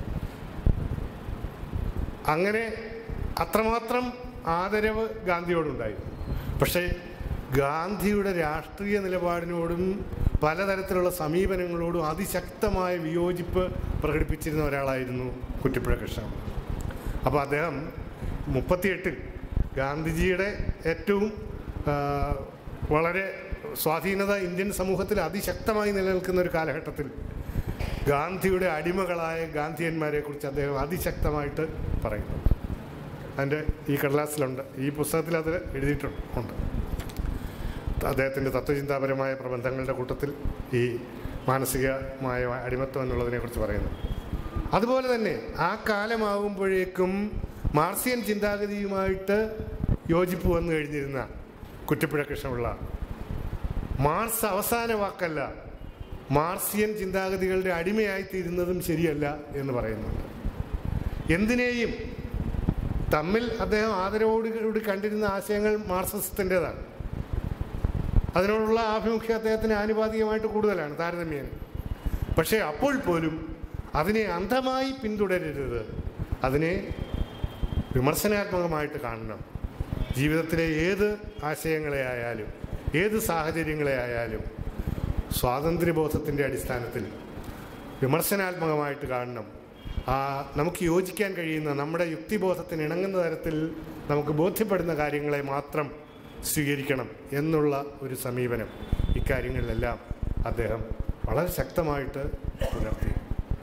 അങ്ങനെ അത്രമാത്രം ആദരവ് ഗാന്ധിയോടുണ്ടായിരുന്നു. പക്ഷേ ഗാന്ധിയുടെ രാഷ്ട്രീയ നിലപാടിനോടും പലതരത്തിലുള്ള സമീപനങ്ങളോടും അതിശക്തമായ വിയോജിപ്പ് പ്രകടിപ്പിച്ചിരുന്ന ഒരാളായിരുന്നു കുറ്റിപ്പുഴ കൃഷ്ണൻ. അപ്പോൾ അദ്ദേഹം മുപ്പത്തിയെട്ടിൽ ഗാന്ധിജിയുടെ ഏറ്റവും വളരെ സ്വാധീനത ഇന്ത്യൻ സമൂഹത്തിൽ അതിശക്തമായി നിലനിൽക്കുന്ന ഒരു കാലഘട്ടത്തിൽ ഗാന്ധിയുടെ അടിമകളായ ഗാന്ധിയന്മാരെക്കുറിച്ച് അദ്ദേഹം അതിശക്തമായിട്ട് പറയുന്നു. അതിൻ്റെ ഈ കടലാസിലുണ്ട്, ഈ പുസ്തകത്തിൽ അത് എഴുതിയിട്ടുണ്ട് ഉണ്ട്. അദ്ദേഹത്തിൻ്റെ തത്വചിന്താപരമായ പ്രബന്ധങ്ങളുടെ കൂട്ടത്തിൽ ഈ മാനസികമായ അടിമത്വം എന്നുള്ളതിനെക്കുറിച്ച് പറയുന്നു. അതുപോലെ തന്നെ ആ കാലമാകുമ്പോഴേക്കും മാർസിയൻ ചിന്താഗതിയുമായിട്ട് യോജിപ്പ് വന്നു കഴിഞ്ഞിരുന്ന കുറ്റിപ്പുഴ കൃഷ്ണപിള്ള മാർസ് അവസാന വാക്കല്ല, മാർസിയൻ ചിന്താഗതികളുടെ അടിമയായിത്തീരുന്നതും ശരിയല്ല എന്ന് പറയുന്നുണ്ട്. എന്തിനേയും തമ്മിൽ അദ്ദേഹം ആദരവോടുകൂടി കണ്ടിരുന്ന ആശയങ്ങൾ മാർക്സിസത്തിൻ്റെതാണ്. അതിനോടുള്ള ആഭിമുഖ്യം അദ്ദേഹത്തിന് ആനുപാതികമായിട്ട് കൂടുതലാണ് താരതമ്യേന. പക്ഷേ അപ്പോൾ പോലും അതിനെ അന്ധമായി പിന്തുടരരുത്, അതിനെ വിമർശനാത്മകമായിട്ട് കാണണം. ജീവിതത്തിലെ ഏത് ആശയങ്ങളെ ആയാലും ഏത് സാഹചര്യങ്ങളെ ആയാലും സ്വാതന്ത്ര്യബോധത്തിൻ്റെ അടിസ്ഥാനത്തിൽ വിമർശനാത്മകമായിട്ട് കാണണം. ആ നമുക്ക് യോജിക്കാൻ കഴിയുന്ന, നമ്മുടെ യുക്തിബോധത്തിന് ഇണങ്ങുന്ന തരത്തിൽ നമുക്ക് ബോധ്യപ്പെടുന്ന കാര്യങ്ങളെ മാത്രം സ്വീകരിക്കണം എന്നുള്ള ഒരു സമീപനം ഇക്കാര്യങ്ങളിലെല്ലാം അദ്ദേഹം വളരെ ശക്തമായിട്ട് പുലർത്തി.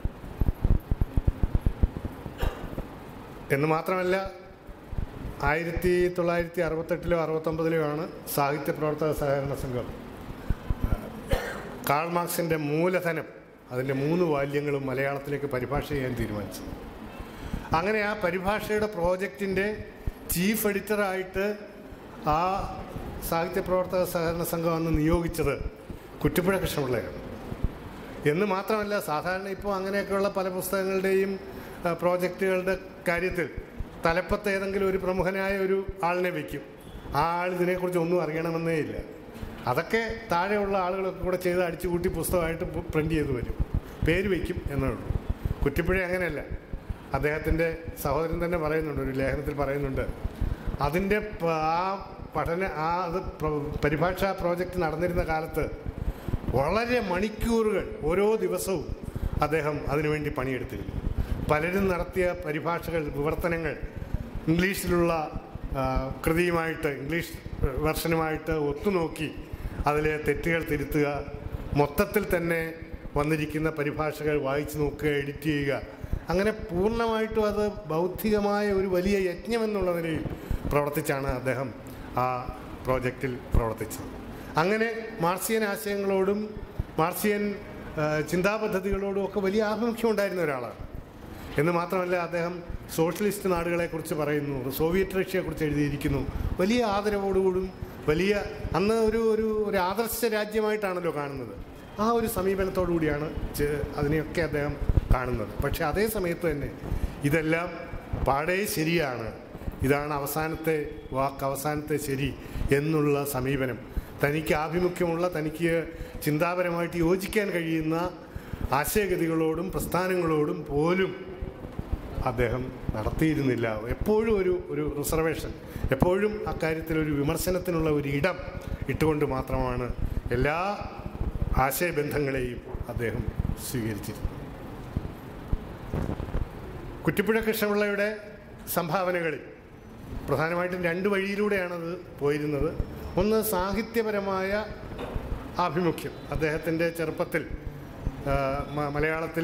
എന്ന് മാത്രമല്ല, ആയിരത്തി തൊള്ളായിരത്തി അറുപത്തെട്ടിലോ അറുപത്തൊമ്പതിലോ ആണ് സാഹിത്യ പ്രവർത്തക സഹകരണ സംഘം കാൾ മാർക്സിൻ്റെ മൂലധനം അതിൻ്റെ മൂന്ന് വാല്യങ്ങളും മലയാളത്തിലേക്ക് പരിഭാഷ ചെയ്യാൻ തീരുമാനിച്ചത്. അങ്ങനെ ആ പരിഭാഷയുടെ പ്രോജക്റ്റിൻ്റെ ചീഫ് എഡിറ്ററായിട്ട് ആ സാഹിത്യ പ്രവർത്തക സഹകരണ സംഘം അന്ന് നിയോഗിച്ചത് കുറ്റിപ്പുഴ കൃഷ്ണപിള്ളയാണ്. എന്ന് മാത്രമല്ല, സാധാരണ ഇപ്പോൾ അങ്ങനെയൊക്കെയുള്ള പല പുസ്തകങ്ങളുടെയും പ്രോജക്റ്റുകളുടെ കാര്യത്തിൽ തലപ്പത്ത് ഏതെങ്കിലും ഒരു പ്രമുഖനായ ഒരു ആളിനെ വയ്ക്കും. ആ ആൾ ഇതിനെക്കുറിച്ച് ഒന്നും അറിയണമെന്നേ ഇല്ല. അതൊക്കെ താഴെയുള്ള ആളുകളൊക്കെ കൂടെ ചെയ്ത് അടിച്ചുകൂട്ടി പുസ്തകമായിട്ട് പ്രിൻ്റ് ചെയ്ത് വരും, പേര് വയ്ക്കും എന്നേ ഉള്ളൂ. കുറ്റിപ്പുഴ അങ്ങനെയല്ല. അദ്ദേഹത്തിൻ്റെ സഹോദരൻ തന്നെ പറയുന്നുണ്ട്, ഒരു ലേഖനത്തിൽ പറയുന്നുണ്ട്, അതിൻ്റെ ആ പഠന ആ അത് പരിഭാഷാ പ്രോജക്റ്റ് നടന്നിരുന്ന കാലത്ത് വളരെ മണിക്കൂറുകൾ ഓരോ ദിവസവും അദ്ദേഹം അതിനുവേണ്ടി പണിയെടുത്തിരുന്നു. പലരും നടത്തിയ പരിഭാഷകൾ, വിവർത്തനങ്ങൾ ഇംഗ്ലീഷിലുള്ള കൃതിയുമായിട്ട്, ഇംഗ്ലീഷ് വെർഷനുമായിട്ട് ഒത്തുനോക്കി അതിലെ തെറ്റുകൾ തിരുത്തുക, മൊത്തത്തിൽ തന്നെ വന്നിരിക്കുന്ന പരിഭാഷകൾ വായിച്ചു നോക്കുക, എഡിറ്റ് ചെയ്യുക, അങ്ങനെ പൂർണ്ണമായിട്ടും അത് ബൗദ്ധികമായ ഒരു വലിയ യജ്ഞം എന്നുള്ള നിലയിൽ പ്രവർത്തിച്ചാണ് അദ്ദേഹം ആ പ്രോജക്റ്റിൽ പ്രവർത്തിച്ചത്. അങ്ങനെ മാർസിയൻ ആശയങ്ങളോടും മാർസിയൻ ചിന്താപദ്ധതികളോടും ഒക്കെ വലിയ ആഭിമുഖ്യം ഉണ്ടായിരുന്ന ഒരാളാണ്. എന്ന് മാത്രമല്ല, അദ്ദേഹം സോഷ്യലിസ്റ്റ് നാടുകളെക്കുറിച്ച് പറയുന്നു, സോവിയറ്റ് റഷ്യയെക്കുറിച്ച് എഴുതിയിരിക്കുന്നു. വലിയ ആദരവോടുകൂടും വലിയ അന്ന് ഒരു ഒരു ഒരു ആദർശ രാജ്യമായിട്ടാണല്ലോ കാണുന്നത്. ആ ഒരു സമീപനത്തോടു കൂടിയാണ് അതിനെയൊക്കെ അദ്ദേഹം കാണുന്നത്. പക്ഷേ അതേ സമയത്ത് തന്നെ ഇതെല്ലാം പാടേ ശരിയാണ്, ഇതാണ് അവസാനത്തെ വാക്ക്, അവസാനത്തെ ശരി എന്നുള്ള സമീപനം, തനിക്ക് ആഭിമുഖ്യമുള്ള, തനിക്ക് ചിന്താപരമായിട്ട് യോജിക്കാൻ കഴിയുന്ന ആശയഗതികളോടും പ്രസ്ഥാനങ്ങളോടും പോലും അദ്ദേഹം നടത്തിയിരുന്നില്ല. എപ്പോഴും ഒരു ഒരു റിസർവേഷൻ, എപ്പോഴും അക്കാര്യത്തിലൊരു വിമർശനത്തിനുള്ള ഒരു ഇടം ഇട്ടുകൊണ്ട് മാത്രമാണ് എല്ലാ ആശയബന്ധങ്ങളെയും അദ്ദേഹം സ്വീകരിച്ചിരുന്നത്. കുറ്റിപ്പുഴ കൃഷ്ണപിള്ളയുടെ സംഭാവനകളിൽ പ്രധാനമായിട്ടും രണ്ട് വഴിയിലൂടെയാണത് പോയിരുന്നത്. ഒന്ന് സാഹിത്യപരമായ ആഭിമുഖ്യം. അദ്ദേഹത്തിൻ്റെ ചെറുപ്പത്തിൽ മലയാളത്തിൽ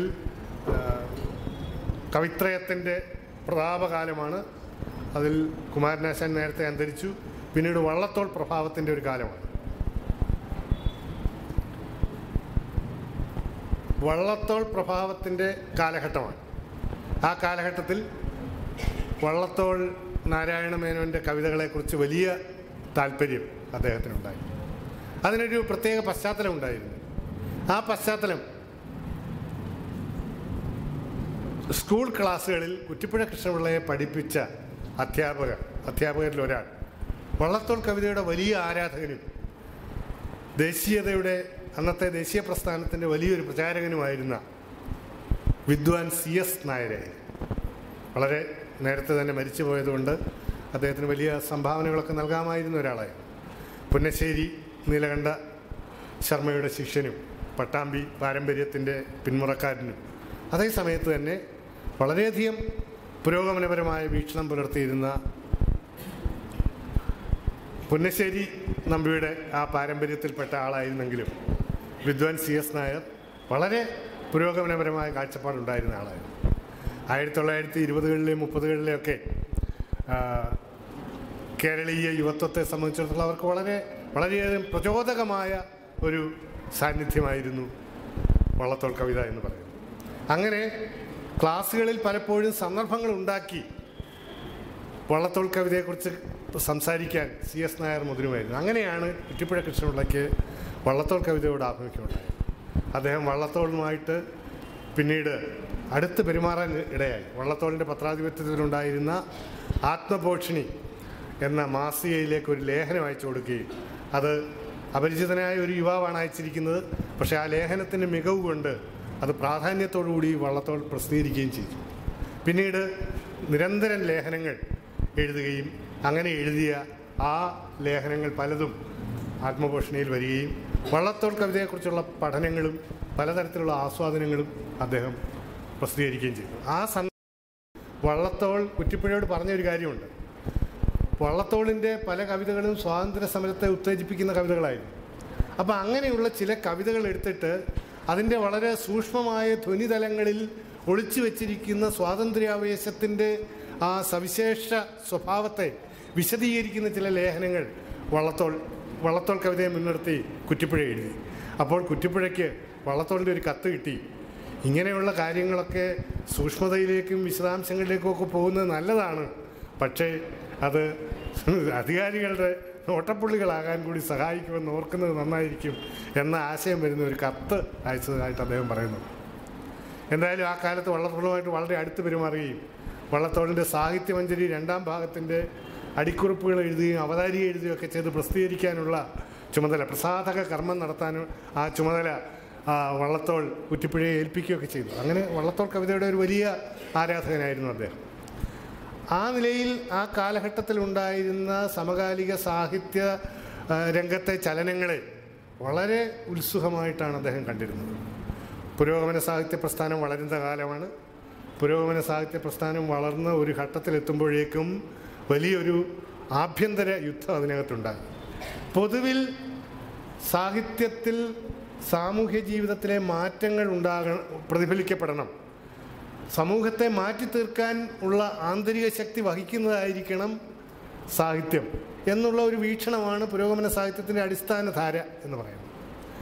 കവിത്രയത്തിൻ്റെ പ്രതാപകാലമാണ്. അതിൽ കുമാരനാശാൻ നേരത്തെ അന്തരിച്ചു. പിന്നീട് വള്ളത്തോൾ പ്രഭാവത്തിൻ്റെ ഒരു കാലമാണ്. വള്ളത്തോൾ പ്രഭാവത്തിൻ്റെ കാലഘട്ടമാണ്. ആ കാലഘട്ടത്തിൽ വള്ളത്തോൾ നാരായണ മേനോൻ്റെ കവിതകളെക്കുറിച്ച് വലിയ താല്പര്യം അദ്ദേഹത്തിനുണ്ടായി. അതിനൊരു പ്രത്യേക പശ്ചാത്തലം ഉണ്ടായിരുന്നു. ആ പശ്ചാത്തലം സ്കൂൾ ക്ലാസ്സുകളിൽ കുറ്റിപ്പുഴ കൃഷ്ണപിള്ളയെ പഠിപ്പിച്ച അധ്യാപകർ അധ്യാപകരിൽ ഒരാൾ വള്ളത്തോൾ കവിതയുടെ വലിയ ആരാധകനും ദേശീയതയുടെ അന്നത്തെ ദേശീയ പ്രസ്ഥാനത്തിൻ്റെ വലിയൊരു പ്രചാരകനുമായിരുന്ന വിദ്വാൻ സി എസ് നായരെ. വളരെ നേരത്തെ തന്നെ മരിച്ചു പോയതുകൊണ്ട് അദ്ദേഹത്തിന് വലിയ സംഭാവനകളൊക്കെ നൽകാമായിരുന്ന ഒരാളായിരുന്നു. പുന്നശ്ശേരി നീലകണ്ഠ ശർമ്മയുടെ ശിഷ്യനും പട്ടാമ്പി പാരമ്പര്യത്തിൻ്റെ പിന്മുറക്കാരനും അതേ സമയത്ത് തന്നെ വളരെയധികം പുരോഗമനപരമായ വീക്ഷണം പുലർത്തിയിരുന്ന പുന്നശ്ശേരി നമ്പിയുടെ ആ പാരമ്പര്യത്തിൽപ്പെട്ട ആളായിരുന്നെങ്കിലും വിദ്വാൻ സി എസ് നായർ വളരെ പുരോഗമനപരമായ കാഴ്ചപ്പാടുണ്ടായിരുന്ന ആളായിരുന്നു. ആയിരത്തി തൊള്ളായിരത്തി ഇരുപതുകളിലെയും മുപ്പതുകളിലെയൊക്കെ കേരളീയ യുവത്വത്തെ സംബന്ധിച്ചിടത്തോളം അവർക്ക് വളരെ വളരെയധികം പ്രചോദകമായ ഒരു സാന്നിധ്യമായിരുന്നു വള്ളത്തോൾ കവിത എന്ന് പറയുന്നത്. അങ്ങനെ ക്ലാസ്സുകളിൽ പലപ്പോഴും സന്ദർഭങ്ങൾ ഉണ്ടാക്കി വള്ളത്തോൾ കവിതയെക്കുറിച്ച് സംസാരിക്കാൻ സി എസ് നായർ മുതിരുമായിരുന്നു. അങ്ങനെയാണ് കുറ്റിപ്പുഴ കൃഷ്ണപിള്ളയ്ക്ക് വള്ളത്തോൾ കവിതയോട് ആഭിമുഖ്യമുണ്ടായത്. അദ്ദേഹം വള്ളത്തോളുമായിട്ട് പിന്നീട് അടുത്ത് പെരുമാറാൻ ഇടയായി. വള്ളത്തോളിൻ്റെ പത്രാധിപത്യത്തിലുണ്ടായിരുന്ന ആത്മപോഷിണി എന്ന മാസികയിലേക്ക് ഒരു ലേഖനം അയച്ചു കൊടുക്കുകയും, അത് അപരിചിതനായ ഒരു യുവാവാണ് അയച്ചിരിക്കുന്നത്, പക്ഷേ ആ ലേഖനത്തിൻ്റെ മികവ് കൊണ്ട് അത് പ്രാധാന്യത്തോടുകൂടി വള്ളത്തോൾ പ്രസിദ്ധീകരിക്കുകയും ചെയ്തു. പിന്നീട് നിരന്തരം ലേഖനങ്ങൾ എഴുതുകയും അങ്ങനെ എഴുതിയ ആ ലേഖനങ്ങൾ പലതും ആത്മപോഷണയിൽ വരികയും വള്ളത്തോൾ കവിതയെക്കുറിച്ചുള്ള പഠനങ്ങളും പലതരത്തിലുള്ള ആസ്വാദനങ്ങളും അദ്ദേഹം പ്രസിദ്ധീകരിക്കുകയും ചെയ്തു. ആ സന്ദർഭം വള്ളത്തോൾ കുറ്റിപ്പുഴയോട് പറഞ്ഞൊരു കാര്യമുണ്ട്. വള്ളത്തോളിൻ്റെ പല കവിതകളും സ്വാതന്ത്ര്യ സമരത്തെ ഉത്തേജിപ്പിക്കുന്ന കവിതകളായിരുന്നു. അപ്പോൾ അങ്ങനെയുള്ള ചില കവിതകൾ എടുത്തിട്ട് അതിൻ്റെ വളരെ സൂക്ഷ്മമായ ധ്വനിതലങ്ങളിൽ ഒളിച്ചു വച്ചിരിക്കുന്ന സ്വാതന്ത്ര്യാവേശത്തിൻ്റെ ആ സവിശേഷ സ്വഭാവത്തെ വിശദീകരിക്കുന്ന ചില ലേഖനങ്ങൾ വള്ളത്തോൾ വള്ളത്തോൾ കവിതയെ മുൻനിർത്തി കുറ്റിപ്പുഴ എഴുതി. അപ്പോൾ കുറ്റിപ്പുഴയ്ക്ക് വള്ളത്തോളിൻ്റെ ഒരു കത്ത് കിട്ടി. ഇങ്ങനെയുള്ള കാര്യങ്ങളൊക്കെ സൂക്ഷ്മതയിലേക്കും വിശദാംശങ്ങളിലേക്കും ഒക്കെ പോകുന്നത് നല്ലതാണ്, പക്ഷേ അത് അധികാരികളുടെ നോട്ടപ്പുള്ളികളാകാൻ കൂടി സഹായിക്കുമെന്ന് ഓർക്കുന്നത് നന്നായിരിക്കും എന്ന ആശയം വരുന്ന ഒരു കത്ത് അയച്ചതായിട്ട് അദ്ദേഹം പറയുന്നു. എന്തായാലും ആ കാലത്ത് വള്ളത്തോളുമായിട്ട് വളരെ അടുത്ത് പെരുമാറുകയും വള്ളത്തോളിൻ്റെ സാഹിത്യമഞ്ജരി രണ്ടാം ഭാഗത്തിൻ്റെ അടിക്കുറിപ്പുകൾ എഴുതുകയും അവതാരിക എഴുതുകയൊക്കെ ചെയ്ത് പ്രസിദ്ധീകരിക്കാനുള്ള ചുമതല, പ്രസാധക കർമ്മം നടത്താനും ആ ചുമതല വള്ളത്തോൾ കുറ്റിപ്പുഴയെ ഏൽപ്പിക്കുകയൊക്കെ ചെയ്തു. അങ്ങനെ വള്ളത്തോൾ കവിതയുടെ ഒരു വലിയ ആരാധകനായിരുന്നു അദ്ദേഹം. ആ നിലയിൽ ആ കാലഘട്ടത്തിലുണ്ടായിരുന്ന സമകാലിക സാഹിത്യ രംഗത്തെ ചലനങ്ങളെ വളരെ ഉത്സുകമായിട്ടാണ് അദ്ദേഹം കണ്ടിരുന്നത്. പുരോഗമന സാഹിത്യ പ്രസ്ഥാനം വളരുന്ന കാലമാണ്. പുരോഗമന സാഹിത്യ പ്രസ്ഥാനം വളർന്ന ഒരു ഘട്ടത്തിലെത്തുമ്പോഴേക്കും വലിയൊരു ആഭ്യന്തര യുദ്ധം അതിനകത്തുണ്ടായി. പൊതുവിൽ സാഹിത്യത്തിൽ സാമൂഹ്യ ജീവിതത്തിലെ മാറ്റങ്ങൾ ഉണ്ടാകണം, പ്രതിഫലിക്കപ്പെടണം, സമൂഹത്തെ മാറ്റി തീർക്കാൻ ഉള്ള ആന്തരിക ശക്തി വഹിക്കുന്നതായിരിക്കണം സാഹിത്യം എന്നുള്ള ഒരു വീക്ഷണമാണ് പുരോഗമന സാഹിത്യത്തിൻ്റെ അടിസ്ഥാന ധാര എന്ന് പറയുന്നത്.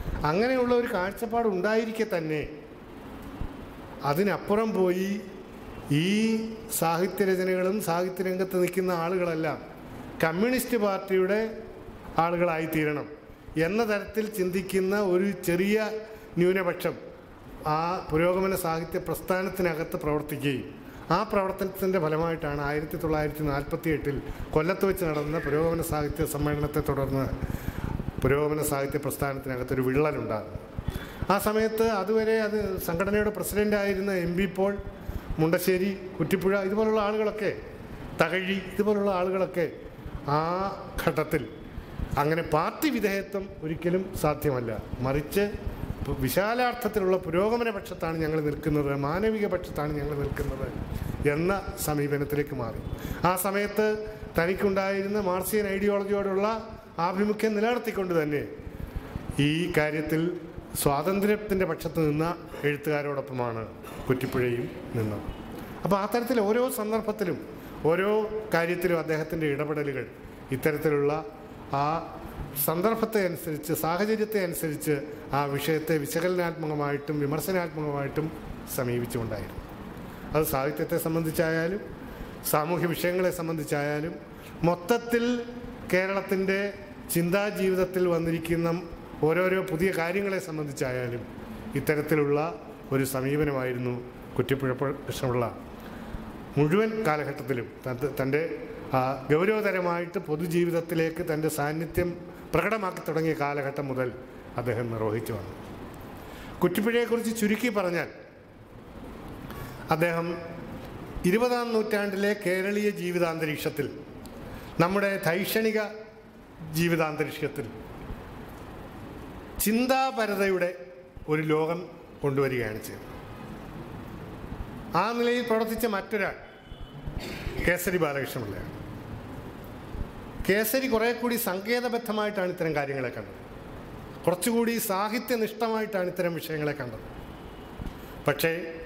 അങ്ങനെയുള്ള ഒരു കാഴ്ചപ്പാട് ഉണ്ടായിരിക്കെ തന്നെ അതിനപ്പുറം പോയി ഈ സാഹിത്യരചനകളും സാഹിത്യരംഗത്ത് നിൽക്കുന്ന ആളുകളെല്ലാം കമ്മ്യൂണിസ്റ്റ് പാർട്ടിയുടെ ആളുകളായിത്തീരണം എന്ന തരത്തിൽ ചിന്തിക്കുന്ന ഒരു ചെറിയ ന്യൂനപക്ഷം ആ പുരോഗമന സാഹിത്യ പ്രസ്ഥാനത്തിനകത്ത് പ്രവർത്തിക്കുകയും ആ പ്രവർത്തനത്തിൻ്റെ ഫലമായിട്ടാണ് ആയിരത്തി തൊള്ളായിരത്തി നാൽപ്പത്തി എട്ടിൽ കൊല്ലത്ത് വെച്ച് നടന്ന പുരോഗമന സാഹിത്യ സമ്മേളനത്തെ തുടർന്ന് പുരോഗമന സാഹിത്യ പ്രസ്ഥാനത്തിനകത്തൊരു വിള്ളലുണ്ടാകുന്നു. ആ സമയത്ത് അതുവരെ അത് സംഘടനയുടെ പ്രസിഡൻ്റായിരുന്ന എം പി പോൾ, മുണ്ടശ്ശേരി, കുറ്റിപ്പുഴ ഇതുപോലുള്ള ആളുകളൊക്കെ, തകഴി ഇതുപോലുള്ള ആളുകളൊക്കെ ആ ഘട്ടത്തിൽ അങ്ങനെ പാർട്ടി വിധേയത്വം ഒരിക്കലും സാധ്യമല്ല, മറിച്ച് വിശാലാർത്ഥത്തിലുള്ള പുരോഗമന പക്ഷത്താണ് ഞങ്ങൾ നിൽക്കുന്നത്, മാനവിക പക്ഷത്താണ് ഞങ്ങൾ നിൽക്കുന്നത് എന്ന സമീപനത്തിലേക്ക് മാറി. ആ സമയത്ത് തനിക്കുണ്ടായിരുന്ന മാർക്സിയൻ ഐഡിയോളജിയോടുള്ള ആഭിമുഖ്യം നിലനിർത്തിക്കൊണ്ട് തന്നെ ഈ കാര്യത്തിൽ സ്വാതന്ത്ര്യത്തിൻ്റെ പക്ഷത്ത് നിന്ന എഴുത്തുകാരോടൊപ്പമാണ് കുറ്റിപ്പുഴയും നിന്നത്. അപ്പോൾ ആ തരത്തിൽ ഓരോ സന്ദർഭത്തിലും ഓരോ കാര്യത്തിലും അദ്ദേഹത്തിൻ്റെ ഇടപെടലുകൾ ഇത്തരത്തിലുള്ള ആ സന്ദർഭത്തെ അനുസരിച്ച്, സാഹചര്യത്തെ അനുസരിച്ച് ആ വിഷയത്തെ വിശകലനാത്മകമായിട്ടും വിമർശനാത്മകമായിട്ടും സമീപിച്ചുകൊണ്ടായിരുന്നു. അത് സാഹിത്യത്തെ സംബന്ധിച്ചായാലും സാമൂഹ്യ വിഷയങ്ങളെ സംബന്ധിച്ചായാലും മൊത്തത്തിൽ കേരളത്തിൻ്റെ ചിന്താ ജീവിതത്തിൽ വന്നിരിക്കുന്ന ഓരോരോ പുതിയ കാര്യങ്ങളെ സംബന്ധിച്ചായാലും ഇത്തരത്തിലുള്ള ഒരു സമീപനമായിരുന്നു കുറ്റിപ്പുഴ കൃഷ്ണപിള്ള മുഴുവൻ കാലഘട്ടത്തിലും തൻ്റെ ഗൗരവതരമായിട്ട് പൊതുജീവിതത്തിലേക്ക് തൻ്റെ സാന്നിധ്യം പ്രകടമാക്കി തുടങ്ങിയ കാലഘട്ടം മുതൽ അദ്ദേഹം നിർവഹിച്ചു വന്നു. കുറ്റിപ്പുഴയെക്കുറിച്ച് ചുരുക്കി പറഞ്ഞാൽ അദ്ദേഹം ഇരുപതാം നൂറ്റാണ്ടിലെ കേരളീയ ജീവിതാന്തരീക്ഷത്തിൽ, നമ്മുടെ ധൈഷണിക ജീവിതാന്തരീക്ഷത്തിൽ ചിന്താപരതയുടെ ഒരു ലോകം കൊണ്ടുവരികയാണ് ചെയ്തത്. ആ നിലയിൽ പ്രവർത്തിച്ച മറ്റൊരാൾ കേസരി ബാലകൃഷ്ണപിള്ളയാണ്. കേസരി കുറേ കൂടി സങ്കേതബദ്ധമായിട്ടാണ് ഇത്തരം കാര്യങ്ങളെ കണ്ടത്, കുറച്ചുകൂടി സാഹിത്യനിഷ്ഠമായിട്ടാണ് ഇത്തരം വിഷയങ്ങളെ കണ്ടത്. പക്ഷേ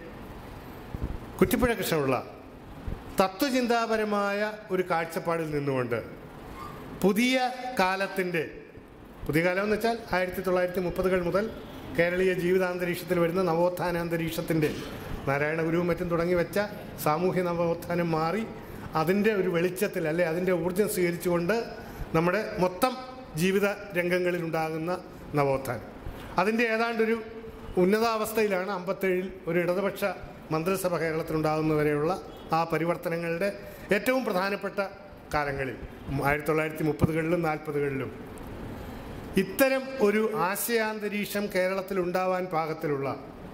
കുറ്റിപ്പുഴ കൃഷ്ണപിള്ള തത്വചിന്താപരമായ ഒരു കാഴ്ചപ്പാടിൽ നിന്നുകൊണ്ട് പുതിയ കാലത്തിൻ്റെ, പുതിയ കാലം എന്ന് വെച്ചാൽ ആയിരത്തി തൊള്ളായിരത്തി മുപ്പതുകൾ മുതൽ കേരളീയ ജീവിതാന്തരീക്ഷത്തിൽ വരുന്ന നവോത്ഥാനാന്തരീക്ഷത്തിൻ്റെ, നാരായണഗുരുവും മറ്റും തുടങ്ങി വെച്ച സാമൂഹ്യ നവോത്ഥാനം മാറി അതിൻ്റെ ഒരു വെളിച്ചത്തിൽ, അല്ലെ അതിൻ്റെ ഊർജ്ജം സ്വീകരിച്ചുകൊണ്ട് നമ്മുടെ മൊത്തം ജീവിത രംഗങ്ങളിലുണ്ടാകുന്ന നവോത്ഥാനം, അതിൻ്റെ ഏതാണ്ടൊരു ഉന്നതാവസ്ഥയിലാണ് അമ്പത്തേഴിൽ ഒരു ഇടതുപക്ഷ മന്ത്രിസഭ കേരളത്തിലുണ്ടാകുന്നവരെയുള്ള ആ പരിവർത്തനങ്ങളുടെ ഏറ്റവും പ്രധാനപ്പെട്ട കാലങ്ങളിൽ ആയിരത്തി തൊള്ളായിരത്തി മുപ്പതുകളിലും നാൽപ്പതുകളിലും ഇത്തരം ഒരു ആശയാന്തരീക്ഷം കേരളത്തിൽ ഉണ്ടാവാൻ പാകത്തിലുള്ള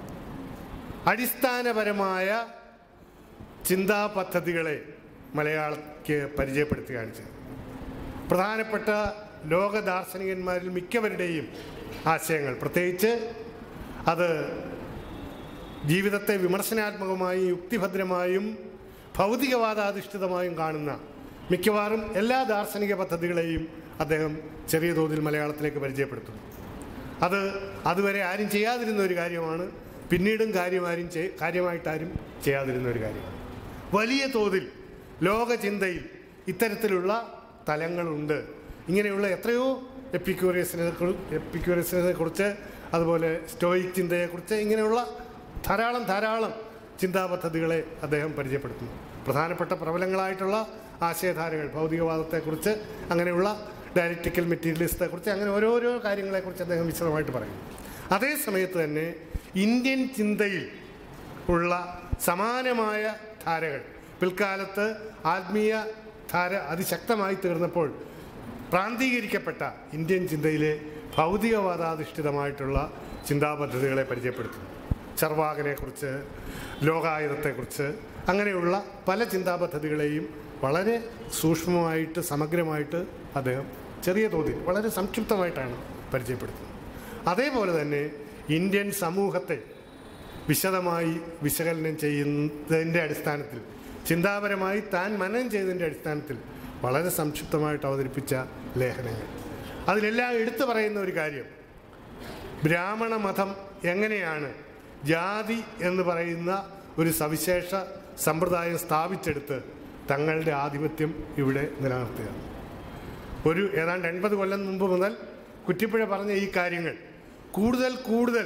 അടിസ്ഥാനപരമായ ചിന്താ പദ്ധതികളെ മലയാളക്ക് പരിചയപ്പെടുത്തുകയാണ് ചെയ്തത്. പ്രധാനപ്പെട്ട ലോക ദാർശനികന്മാരിൽ മിക്കവരുടെയും ആശയങ്ങൾ, പ്രത്യേകിച്ച് അത് ജീവിതത്തെ വിമർശനാത്മകമായും യുക്തിഭദ്രമായും ഭൗതികവാദാധിഷ്ഠിതമായും കാണുന്ന മിക്കവാറും എല്ലാ ദാർശനിക പദ്ധതികളെയും അദ്ദേഹം ചെറിയ തോതിൽ മലയാളത്തിലേക്ക് പരിചയപ്പെടുത്തുന്നു. അത് അതുവരെ ആരും ചെയ്യാതിരുന്ന ഒരു കാര്യമാണ്, പിന്നീടും കാര്യമാരും കാര്യമായിട്ടാരും ചെയ്യാതിരുന്ന ഒരു കാര്യമാണ്. വലിയ തോതിൽ ലോകചിന്തയിൽ ഇത്തരത്തിലുള്ള തലങ്ങളുണ്ട്. ഇങ്ങനെയുള്ള എത്രയോ എപ്പിക്യൂറിയസിനെ എപ്പിക്യൂറിയസിനെ കുറിച്ച്, അതുപോലെ സ്റ്റോയിക് ചിന്തയെക്കുറിച്ച്, ഇങ്ങനെയുള്ള ധാരാളം ധാരാളം ചിന്താ പദ്ധതികളെ അദ്ദേഹം പരിചയപ്പെടുത്തുന്നു. പ്രധാനപ്പെട്ട പ്രബലങ്ങളായിട്ടുള്ള ആശയധാരകൾ, ഭൗതികവാദത്തെക്കുറിച്ച്, അങ്ങനെയുള്ള ഡയലക്റ്റിക്കൽ മെറ്റീരിയലിസത്തെക്കുറിച്ച്, അങ്ങനെ ഓരോരോ കാര്യങ്ങളെക്കുറിച്ച് അദ്ദേഹം വിശദമായിട്ട് പറയും. അതേ സമയത്ത് തന്നെ ഇന്ത്യൻ ചിന്തയിൽ ഉള്ള സമാനമായ ധാരകൾ പിൽക്കാലത്ത് ആത്മീയ ധാര അതിശക്തമായി തീർന്നപ്പോൾ പ്രാന്തീകരിക്കപ്പെട്ട ഇന്ത്യൻ ചിന്തയിലെ ഭൗതികവാദാധിഷ്ഠിതമായിട്ടുള്ള ചിന്താപദ്ധതികളെ പരിചയപ്പെടുത്തുന്നു. ചർവാകനെക്കുറിച്ച്, ലോകായുധത്തെക്കുറിച്ച്, അങ്ങനെയുള്ള പല ചിന്താ പദ്ധതികളെയും വളരെ സൂക്ഷ്മമായിട്ട് സമഗ്രമായിട്ട് അദ്ദേഹം ചെറിയ തോതിൽ വളരെ സംക്ഷിപ്തമായിട്ടാണ് പരിചയപ്പെടുത്തുന്നത്. അതേപോലെ തന്നെ ഇന്ത്യൻ സമൂഹത്തെ വിശദമായി വിശകലനം ചെയ്യുന്നതിൻ്റെ അടിസ്ഥാനത്തിൽ, ചിന്താപരമായി താൻ മനനം ചെയ്തതിൻ്റെ അടിസ്ഥാനത്തിൽ വളരെ സംക്ഷിപ്തമായിട്ട് അവതരിപ്പിച്ച ലേഖനങ്ങൾ. അതിലെല്ലാം എടുത്തു പറയുന്ന ഒരു കാര്യം, ബ്രാഹ്മണ മതം എങ്ങനെയാണ് ജാതി എന്ന് പറയുന്ന ഒരു സവിശേഷ സമ്പ്രദായം സ്ഥാപിച്ചെടുത്ത് തങ്ങളുടെ ആധിപത്യം ഇവിടെ നിലനിർത്തുകയാണ്. ഒരു ഏതാണ്ട് എൺപത് കൊല്ലം മുമ്പ് മുതൽ കുറ്റിപ്പുഴ പറഞ്ഞ ഈ കാര്യങ്ങൾ കൂടുതൽ കൂടുതൽ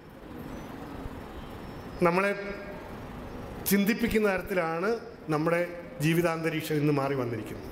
നമ്മളെ ചിന്തിപ്പിക്കുന്ന തരത്തിലാണ് നമ്മുടെ ജീവിതാന്തരീക്ഷം ഇന്ന് മാറി വന്നിരിക്കുന്നത്.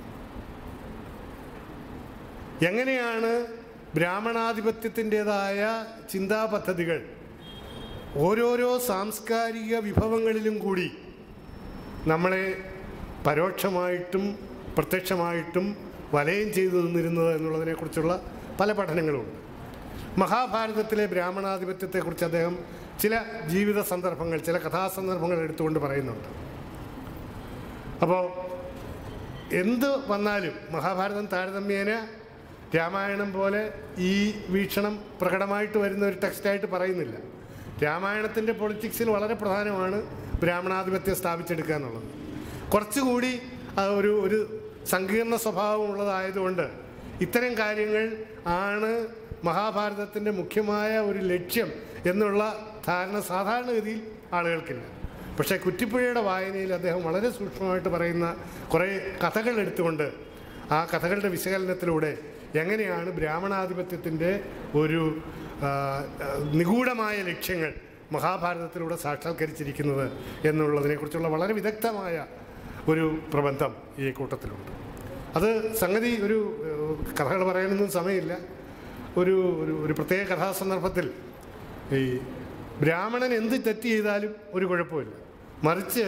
എങ്ങനെയാണ് ബ്രാഹ്മണാധിപത്യത്തിൻ്റെതായ ചിന്താ പദ്ധതികൾ ഓരോരോ സാംസ്കാരിക വിഭവങ്ങളിലും കൂടി നമ്മളെ പരോക്ഷമായിട്ടും പ്രത്യക്ഷമായിട്ടും വലയം ചെയ്തു നിന്നിരുന്നത് എന്നുള്ളതിനെക്കുറിച്ചുള്ള പല പഠനങ്ങളുമുണ്ട്. മഹാഭാരതത്തിലെ ബ്രാഹ്മണാധിപത്യത്തെക്കുറിച്ച് അദ്ദേഹം ചില ജീവിത സന്ദർഭങ്ങൾ, ചില കഥാസന്ദർഭങ്ങൾ എടുത്തുകൊണ്ട് പറയുന്നുണ്ട്. അപ്പോൾ എന്ത് വന്നാലും മഹാഭാരതം താരതമ്യേന രാമായണം പോലെ ഈ വീക്ഷണം പ്രകടമായിട്ട് വരുന്ന ഒരു ടെക്സ്റ്റായിട്ട് പറയുന്നില്ല. രാമായണത്തിൻ്റെ പൊളിറ്റിക്സിൽ വളരെ പ്രധാനമാണ് ബ്രാഹ്മണാധിപത്യം സ്ഥാപിച്ചെടുക്കുക എന്നുള്ളത്. കുറച്ചുകൂടി ഒരു ഒരു സങ്കീർണ സ്വഭാവമുള്ളതായതുകൊണ്ട് ഇത്തരം കാര്യങ്ങൾ ആണ് മഹാഭാരതത്തിൻ്റെ മുഖ്യമായ ഒരു ലക്ഷ്യം എന്നുള്ള ധാരണ സാധാരണഗതിയിൽ ആളുകൾക്കില്ല. പക്ഷേ കുറ്റിപ്പുഴയുടെ വായനയിൽ അദ്ദേഹം വളരെ സൂക്ഷ്മമായിട്ട് പറയുന്ന കുറേ കഥകൾ എടുത്തുകൊണ്ട് ആ കഥകളുടെ വിശകലനത്തിലൂടെ എങ്ങനെയാണ് ബ്രാഹ്മണാധിപത്യത്തിൻ്റെ ഒരു നിഗൂഢമായ ലക്ഷ്യങ്ങൾ മഹാഭാരതത്തിലൂടെ സാക്ഷാത്കരിച്ചിരിക്കുന്നത് എന്നുള്ളതിനെക്കുറിച്ചുള്ള വളരെ വിദഗ്ധമായ ഒരു പ്രബന്ധം ഈ കൂട്ടത്തിലുണ്ട്. അത് സംഗതി ഒരു കഥകൾ പറയാനൊന്നും സമയമില്ല. ഒരു ഒരു ഒരു പ്രത്യേക കഥാസന്ദർഭത്തിൽ ഈ ബ്രാഹ്മണൻ എന്ത് തെറ്റ് ചെയ്താലും ഒരു കുഴപ്പമില്ല, മറിച്ച്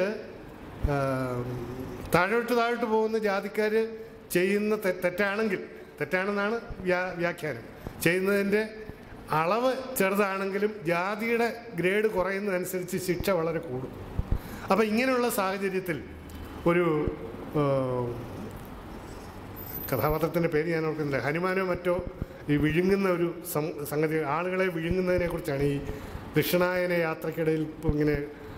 താഴോട്ട് താഴോട്ട് പോകുന്ന ജാതിക്കാർ ചെയ്യുന്ന തെറ്റാണെങ്കിൽ, തെറ്റാണെന്നാണ് വ്യാ വ്യാഖ്യാനം ചെയ്യുന്നതിൻ്റെ അളവ് ചെറുതാണെങ്കിലും ജാതിയുടെ ഗ്രേഡ് കുറയുന്നതനുസരിച്ച് ശിക്ഷ വളരെ കൂടും. അപ്പോൾ ഇങ്ങനെയുള്ള സാഹചര്യത്തിൽ ഒരു കഥാപാത്രത്തിൻ്റെ പേര് ഞാൻ ഓർക്കുന്നില്ല, ഹനുമാനോ മറ്റോ ഈ വിഴുങ്ങുന്ന ഒരു സംഗതി, ആളുകളെ വിഴുങ്ങുന്നതിനെക്കുറിച്ചാണ്. ഈ ദക്ഷിണായന യാത്രക്കിടയിൽ ഇപ്പോൾ ഇങ്ങനെ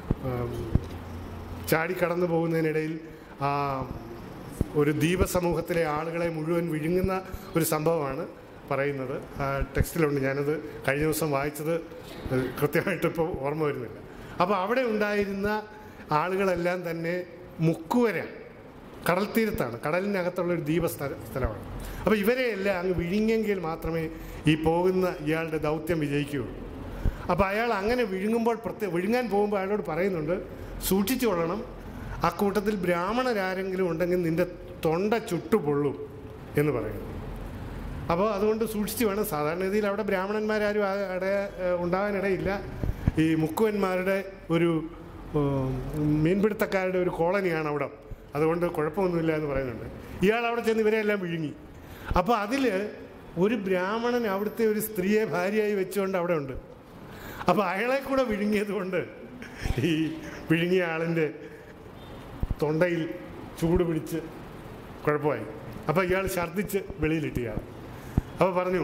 ചാടിക്കടന്നു പോകുന്നതിനിടയിൽ ആ ഒരു ദ്വീപ സമൂഹത്തിലെ ആളുകളെ മുഴുവൻ വിഴുങ്ങുന്ന ഒരു സംഭവമാണ് പറയുന്നത്. ആ ടെക്സ്റ്റിലുണ്ട്, ഞാനത് കഴിഞ്ഞ ദിവസം വായിച്ചത് കൃത്യമായിട്ടിപ്പോൾ ഓർമ്മ വരുന്നില്ല. അപ്പോൾ അവിടെ ഉണ്ടായിരുന്ന ആളുകളെല്ലാം തന്നെ മുക്കുവര കടൽ തീരത്താണ്, കടലിനകത്തുള്ളൊരു ദ്വീപ സ്ഥല സ്ഥലമാണ്. അപ്പോൾ ഇവരെയെല്ലാം അങ്ങ് വിഴുങ്ങെങ്കിൽ മാത്രമേ ഈ പോകുന്ന ഇയാളുടെ ദൗത്യം വിജയിക്കുകയുള്ളൂ. അപ്പോൾ അയാൾ അങ്ങനെ വിഴുങ്ങുമ്പോൾ പ്രത്യേക വിഴുങ്ങാൻ പോകുമ്പോൾ അയാളോട് പറയുന്നുണ്ട്, സൂക്ഷിച്ചു കൊള്ളണം, ആ കൂട്ടത്തിൽ ബ്രാഹ്മണരാരെങ്കിലും ഉണ്ടെങ്കിൽ നിൻ്റെ തൊണ്ട ചുട്ടുപൊള്ളും എന്ന് പറയുന്നു. അപ്പോൾ അതുകൊണ്ട് സൂക്ഷിച്ച് വേണം. സാധാരണഗതിയിൽ അവിടെ ബ്രാഹ്മണന്മാരാരും അവിടെ ഉണ്ടാകാനിടയില്ല. ഈ മുക്കുവന്മാരുടെ ഒരു മീൻപിടുത്തക്കാരുടെ ഒരു കോളനിയാണ് അവിടെ, അതുകൊണ്ട് കുഴപ്പമൊന്നുമില്ല എന്ന് പറയുന്നുണ്ട്. ഇയാൾ അവിടെ ചെന്ന് ഇവരെല്ലാം വിഴുങ്ങി. അപ്പോൾ അതിൽ ഒരു ബ്രാഹ്മണൻ അവിടുത്തെ ഒരു സ്ത്രീയെ ഭാര്യയായി വെച്ചുകൊണ്ട് അവിടെ ഉണ്ട്. അപ്പോൾ അയാളെ കൂടെ വിഴുങ്ങിയത് കൊണ്ട് ഈ വിഴുങ്ങിയ ആളിൻ്റെ തൊണ്ടയിൽ ചൂട് പിടിച്ച് കുഴപ്പമായി. അപ്പോൾ ഇയാൾ ഛർദ്ദിച്ച് വെളിയിലിട്ട് ഇയാൾ. അപ്പോൾ പറഞ്ഞു,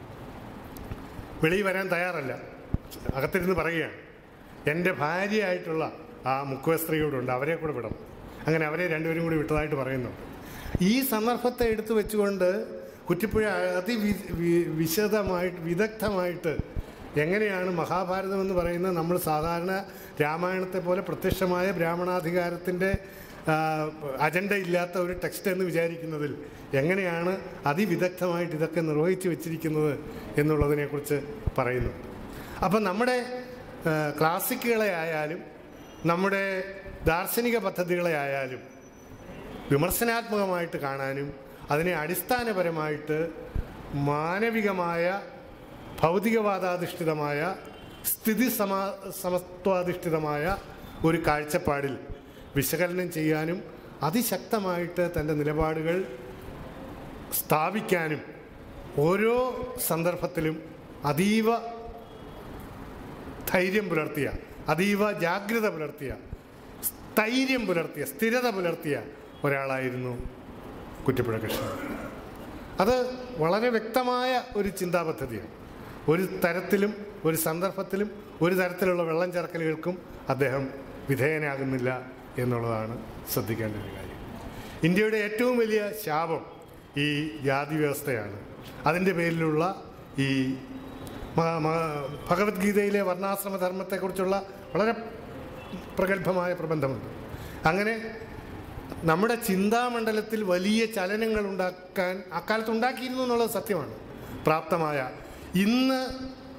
വെളിയിൽ വരാൻ തയ്യാറല്ല, അകത്തിരുന്ന് പറയുകയാണ്, എൻ്റെ ഭാര്യയായിട്ടുള്ള ആ മുക്കുവ സ്ത്രീയോടുണ്ട്, അവരെ കൂടെ വിടണം. അങ്ങനെ അവരെ രണ്ടുപേരും കൂടി വിട്ടതായിട്ട് പറയുന്നുണ്ട്. ഈ സന്ദർഭത്തെ എടുത്തു വെച്ചുകൊണ്ട് കുറ്റിപ്പുഴ അതി വിശദമായിട്ട് വിദഗ്ധമായിട്ട് എങ്ങനെയാണ് മഹാഭാരതം എന്ന് പറയുന്നത് നമ്മൾ സാധാരണ രാമായണത്തെ പോലെ പ്രത്യക്ഷമായ ബ്രാഹ്മണാധികാരത്തിൻ്റെ അജണ്ട ഇല്ലാത്ത ഒരു ടെക്സ്റ്റ് എന്ന് വിചാരിക്കുന്നതിൽ എങ്ങനെയാണ് അതിവിദഗ്ധമായിട്ട് ഇതൊക്കെ നിർവഹിച്ചു വെച്ചിരിക്കുന്നത് എന്നുള്ളതിനെക്കുറിച്ച് പറയുന്നു. അപ്പം നമ്മുടെ ക്ലാസിക്കുകളെ ആയാലും നമ്മുടെ ദാർശനിക പദ്ധതികളെ ആയാലും വിമർശനാത്മകമായിട്ട് കാണാനും അതിനെ അടിസ്ഥാനപരമായിട്ട് മാനവികമായ ഭൗതികവാദാധിഷ്ഠിതമായ സ്ഥിതി സമ സമത്വാധിഷ്ഠിതമായ ഒരു കാഴ്ചപ്പാടിൽ വിശകലനം ചെയ്യാനും അതിശക്തമായിട്ട് തൻ്റെ നിലപാടുകൾ സ്ഥാപിക്കാനും ഓരോ സന്ദർഭത്തിലും അതീവ ധൈര്യം പുലർത്തിയ, അതീവ ജാഗ്രത പുലർത്തിയ, സ്ഥൈര്യം പുലർത്തിയ, സ്ഥിരത പുലർത്തിയ ഒരാളായിരുന്നു കുറ്റിപ്പുഴ കൃഷ്ണൻ. അത് വളരെ വ്യക്തമായ ഒരു ചിന്താ പദ്ധതിയാണ്. ഒരു തരത്തിലും ഒരു സന്ദർഭത്തിലും ഒരു തരത്തിലുള്ള വെള്ളം ചേർക്കലുകൾക്കും അദ്ദേഹം വിധേയനാകുന്നില്ല എന്നുള്ളതാണ് ശ്രദ്ധിക്കേണ്ട ഒരു കാര്യം. ഇന്ത്യയുടെ ഏറ്റവും വലിയ ശാപം ഈ ജാതി വ്യവസ്ഥയാണ്. അതിൻ്റെ പേരിലുള്ള ഈ ഭഗവത്ഗീതയിലെ വർണ്ണാശ്രമ ധർമ്മത്തെക്കുറിച്ചുള്ള വളരെ പ്രഗത്ഭമായ പ്രബന്ധമുണ്ട്. അങ്ങനെ നമ്മുടെ ചിന്താമണ്ഡലത്തിൽ വലിയ ചലനങ്ങൾ ഉണ്ടാക്കാൻ അക്കാലത്ത് ഉണ്ടാക്കിയിരുന്നു എന്നുള്ളത് സത്യമാണ്. പ്രാപ്തമായ ഇന്ന്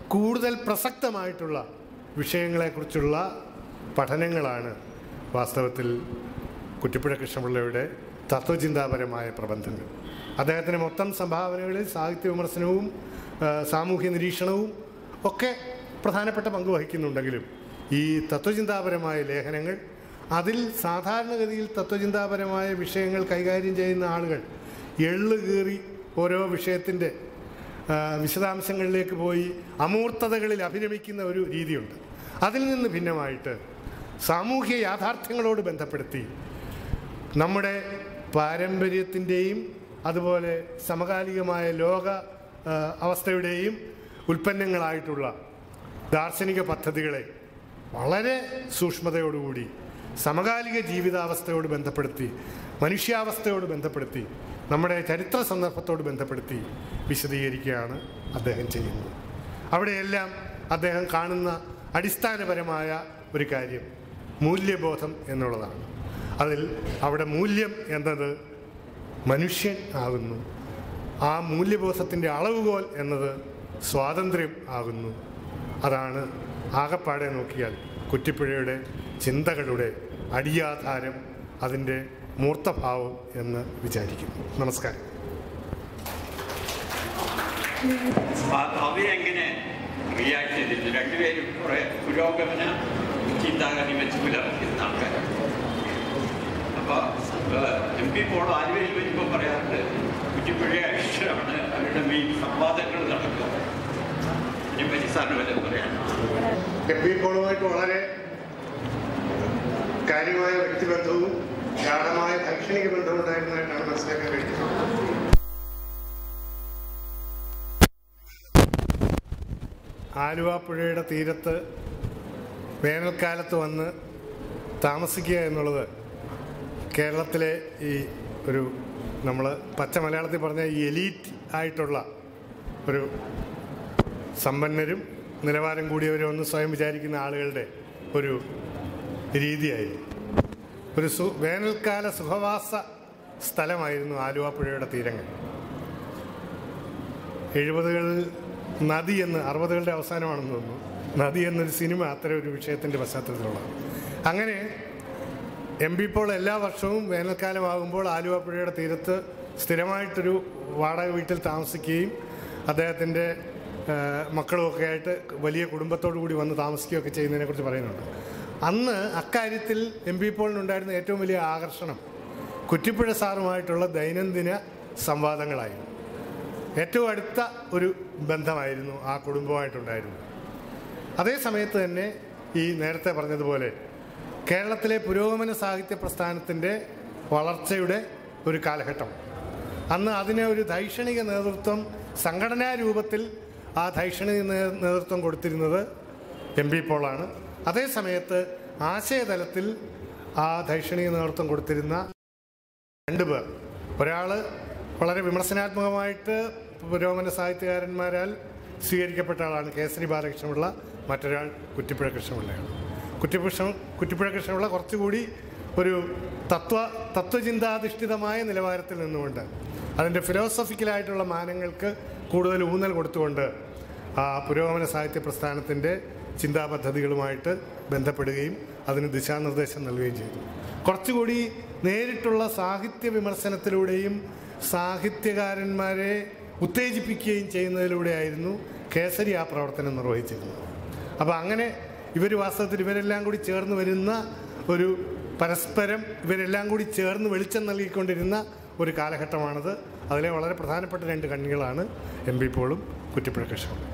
കൂടുതൽ പ്രസക്തമായിട്ടുള്ള വിഷയങ്ങളെക്കുറിച്ചുള്ള പഠനങ്ങളാണ് വാസ്തവത്തിൽ കുറ്റിപ്പുഴ കൃഷ്ണപിള്ളയുടെ തത്വചിന്താപരമായ പ്രബന്ധങ്ങൾ. അദ്ദേഹത്തിൻ്റെ മൊത്തം സംഭാവനകളിൽ സാഹിത്യ വിമർശനവും സാമൂഹ്യ നിരീക്ഷണവും ഒക്കെ പ്രധാനപ്പെട്ട പങ്ക് വഹിക്കുന്നുണ്ടെങ്കിലും ഈ തത്വചിന്താപരമായ ലേഖനങ്ങൾ, അതിൽ സാധാരണഗതിയിൽ തത്വചിന്താപരമായ വിഷയങ്ങൾ കൈകാര്യം ചെയ്യുന്ന ആളുകൾ എള്ളു കീറി ഓരോ വിഷയത്തിൻ്റെ വിശദാംശങ്ങളിലേക്ക് പോയി അമൂർത്തതകളിൽ അഭിരമിക്കുന്ന ഒരു രീതിയുണ്ട്. അതിൽ നിന്ന് ഭിന്നമായിട്ട് സാമൂഹ്യ യാഥാർത്ഥ്യങ്ങളോട് ബന്ധപ്പെടുത്തി നമ്മുടെ പാരമ്പര്യത്തിൻ്റെയും അതുപോലെ സമകാലികമായ ലോക അവസ്ഥയുടെയും ഉൽപ്പന്നങ്ങളായിട്ടുള്ള ദാർശനിക പദ്ധതികളെ വളരെ സൂക്ഷ്മതയോടുകൂടി സമകാലിക ജീവിതാവസ്ഥയോട് ബന്ധപ്പെടുത്തി, മനുഷ്യാവസ്ഥയോട് ബന്ധപ്പെടുത്തി, നമ്മുടെ ചരിത്ര സന്ദർഭത്തോട് ബന്ധപ്പെടുത്തി വിശദീകരിക്കുകയാണ് അദ്ദേഹം ചെയ്യുന്നത്. അവിടെയെല്ലാം അദ്ദേഹം കാണുന്ന അടിസ്ഥാനപരമായ ഒരു കാര്യം മൂല്യബോധം എന്നുള്ളതാണ്. അതിൽ അവിടെ മൂല്യം എന്നത് മനുഷ്യൻ ആകുന്നു. ആ മൂല്യബോധത്തിൻ്റെ അളവുകോൽ എന്നത് സ്വാതന്ത്ര്യം ആകുന്നു. അതാണ് ആകപ്പാടെ നോക്കിയാൽ കുറ്റിപ്പുഴയുടെ ചിന്തകളുടെ അടിയാധാരം, അതിൻ്റെ മൂർത്തഭാവം എന്ന് വിചാരിക്കുന്നു. നമസ്കാരം. അവരെങ്ങനെ റിയാക്ട് ചെയ്തിരുന്നു? രണ്ടുപേരും കുറെ പുരോഗമന ചിന്താഗതി വെച്ച് പുലർത്തുന്ന ആൾക്കാരാണ്. അപ്പോൾ എം പി പോൾ ആലുവയിൽ വരുമ്പോൾ പറയാറുണ്ട് കുറ്റിപ്പുഴയെ ഇഷ്ടമാണ് അവരുടെ മെയിൻ സംവാദങ്ങൾ നടക്കുന്നത്. ഇതിനെപ്പറ്റി സാറിന് വല്ലതും പറയാൻ? എം പി പോളുമായിട്ട് വളരെ കാര്യമായ വ്യക്തിബന്ധവും ഗാഢമായ ശൈക്ഷണിക ബന്ധവും ഉണ്ടായിരുന്നതായിട്ടാണ് മനസ്സിലാക്കാൻ കഴിയുന്നത്. ആലുവ പുഴയുടെ തീരത്ത് വേനൽക്കാലത്ത് വന്ന് താമസിക്കുക എന്നുള്ളത് കേരളത്തിലെ ഈ ഒരു നമ്മൾ പച്ച മലയാളത്തിൽ പറഞ്ഞ ഈ എലീറ്റ് ആയിട്ടുള്ള ഒരു സമ്പന്നരും നിലവാരം കൂടിയവരും ഒന്ന് സ്വയം വിചാരിക്കുന്ന ആളുകളുടെ ഒരു രീതിയായിരുന്നു. ഒരു സു വേനൽക്കാല സുഖവാസ സ്ഥലമായിരുന്നു ആലുവ പുഴയുടെ തീരങ്ങൾ. എഴുപതുകളിൽ നദി എന്ന്, അറുപതുകളുടെ അവസാനമാണെന്ന് തോന്നുന്നു, നദി എന്നൊരു സിനിമ അത്തരം ഒരു വിഷയത്തിൻ്റെ പശ്ചാത്തലത്തിലുള്ളതാണ്. അങ്ങനെ എം പി പോൾ എല്ലാ വർഷവും വേനൽക്കാലമാകുമ്പോൾ ആലുവ പുഴയുടെ തീരത്ത് സ്ഥിരമായിട്ടൊരു വാടക വീട്ടിൽ താമസിക്കുകയും അദ്ദേഹത്തിൻ്റെ മക്കളുമൊക്കെ ആയിട്ട് വലിയ കുടുംബത്തോടു കൂടി വന്ന് താമസിക്കുകയൊക്കെ ചെയ്യുന്നതിനെക്കുറിച്ച് പറയുന്നുണ്ട്. അന്ന് അക്കാര്യത്തിൽ എം പി പോളിനുണ്ടായിരുന്ന ഏറ്റവും വലിയ ആകർഷണം കുറ്റിപ്പുഴ സാറുമായിട്ടുള്ള ദൈനംദിന സംവാദങ്ങളായിരുന്നു. ഏറ്റവും അടുത്ത ഒരു ബന്ധമായിരുന്നു ആ കുടുംബമായിട്ടുണ്ടായിരുന്നത്. അതേ സമയത്ത് തന്നെ ഈ നേരത്തെ പറഞ്ഞതുപോലെ കേരളത്തിലെ പുരോഗമന സാഹിത്യ പ്രസ്ഥാനത്തിൻ്റെ വളർച്ചയുടെ ഒരു കാലഘട്ടം. അന്ന് അതിനെ ഒരു ധൈഷണിക നേതൃത്വം സംഘടനാ രൂപത്തിൽ ആ ധൈഷണിക നേതൃത്വം കൊടുത്തിരുന്നത് എം പി പോളാണ്. അതേ സമയത്ത് ആശയതലത്തിൽ ആ ധൈഷണിക നേതൃത്വം കൊടുത്തിരുന്ന രണ്ടു പേർ, ഒരാൾ വളരെ വിമർശനാത്മകമായിട്ട് പുരോഗമന സാഹിത്യകാരന്മാരാൽ സ്വീകരിക്കപ്പെട്ട ആളാണ് കേസരി ബാലകൃഷ്ണപിള്ള, മറ്റൊരാൾ കുറ്റിപ്പുഴ കൃഷ്ണപിള്ളയാണ്. കുറ്റിപ്പുഴ കുറ്റിപ്പുഴ കൃഷ്ണപിള്ള കുറച്ചുകൂടി ഒരു തത്വ തത്വചിന്താധിഷ്ഠിതമായ നിലവാരത്തിൽ നിന്നുകൊണ്ട് അതിൻ്റെ ഫിലോസഫിക്കലായിട്ടുള്ള മാനങ്ങൾക്ക് കൂടുതൽ ഊന്നൽ കൊടുത്തുകൊണ്ട് ആ പുരോഗമന സാഹിത്യ പ്രസ്ഥാനത്തിൻ്റെ ചിന്താപദ്ധതികളുമായിട്ട് ബന്ധപ്പെടുകയും അതിന് ദിശാനിർദ്ദേശം നൽകുകയും ചെയ്തു. കുറച്ചുകൂടി നേരിട്ടുള്ള സാഹിത്യ വിമർശനത്തിലൂടെയും സാഹിത്യകാരന്മാരെ ഉത്തേജിപ്പിക്കുകയും ചെയ്യുന്നതിലൂടെയായിരുന്നു കേസരി ആ പ്രവർത്തനം നിർവഹിച്ചിരുന്നത്. അപ്പോൾ അങ്ങനെ ഇവർ വാസ്തവത്തിൽ ഇവരെല്ലാം കൂടി ചേർന്ന് വരുന്ന ഒരു പരസ്പരം ഇവരെല്ലാം കൂടി ചേർന്ന് വെളിച്ചം നൽകിക്കൊണ്ടിരുന്ന ഒരു കാലഘട്ടമാണത്. അതിലെ വളരെ പ്രധാനപ്പെട്ട രണ്ട് കണ്ണികളാണ് എം പി പോളും കുറ്റിപ്പുഴ കൃഷ്ണപിള്ളയും.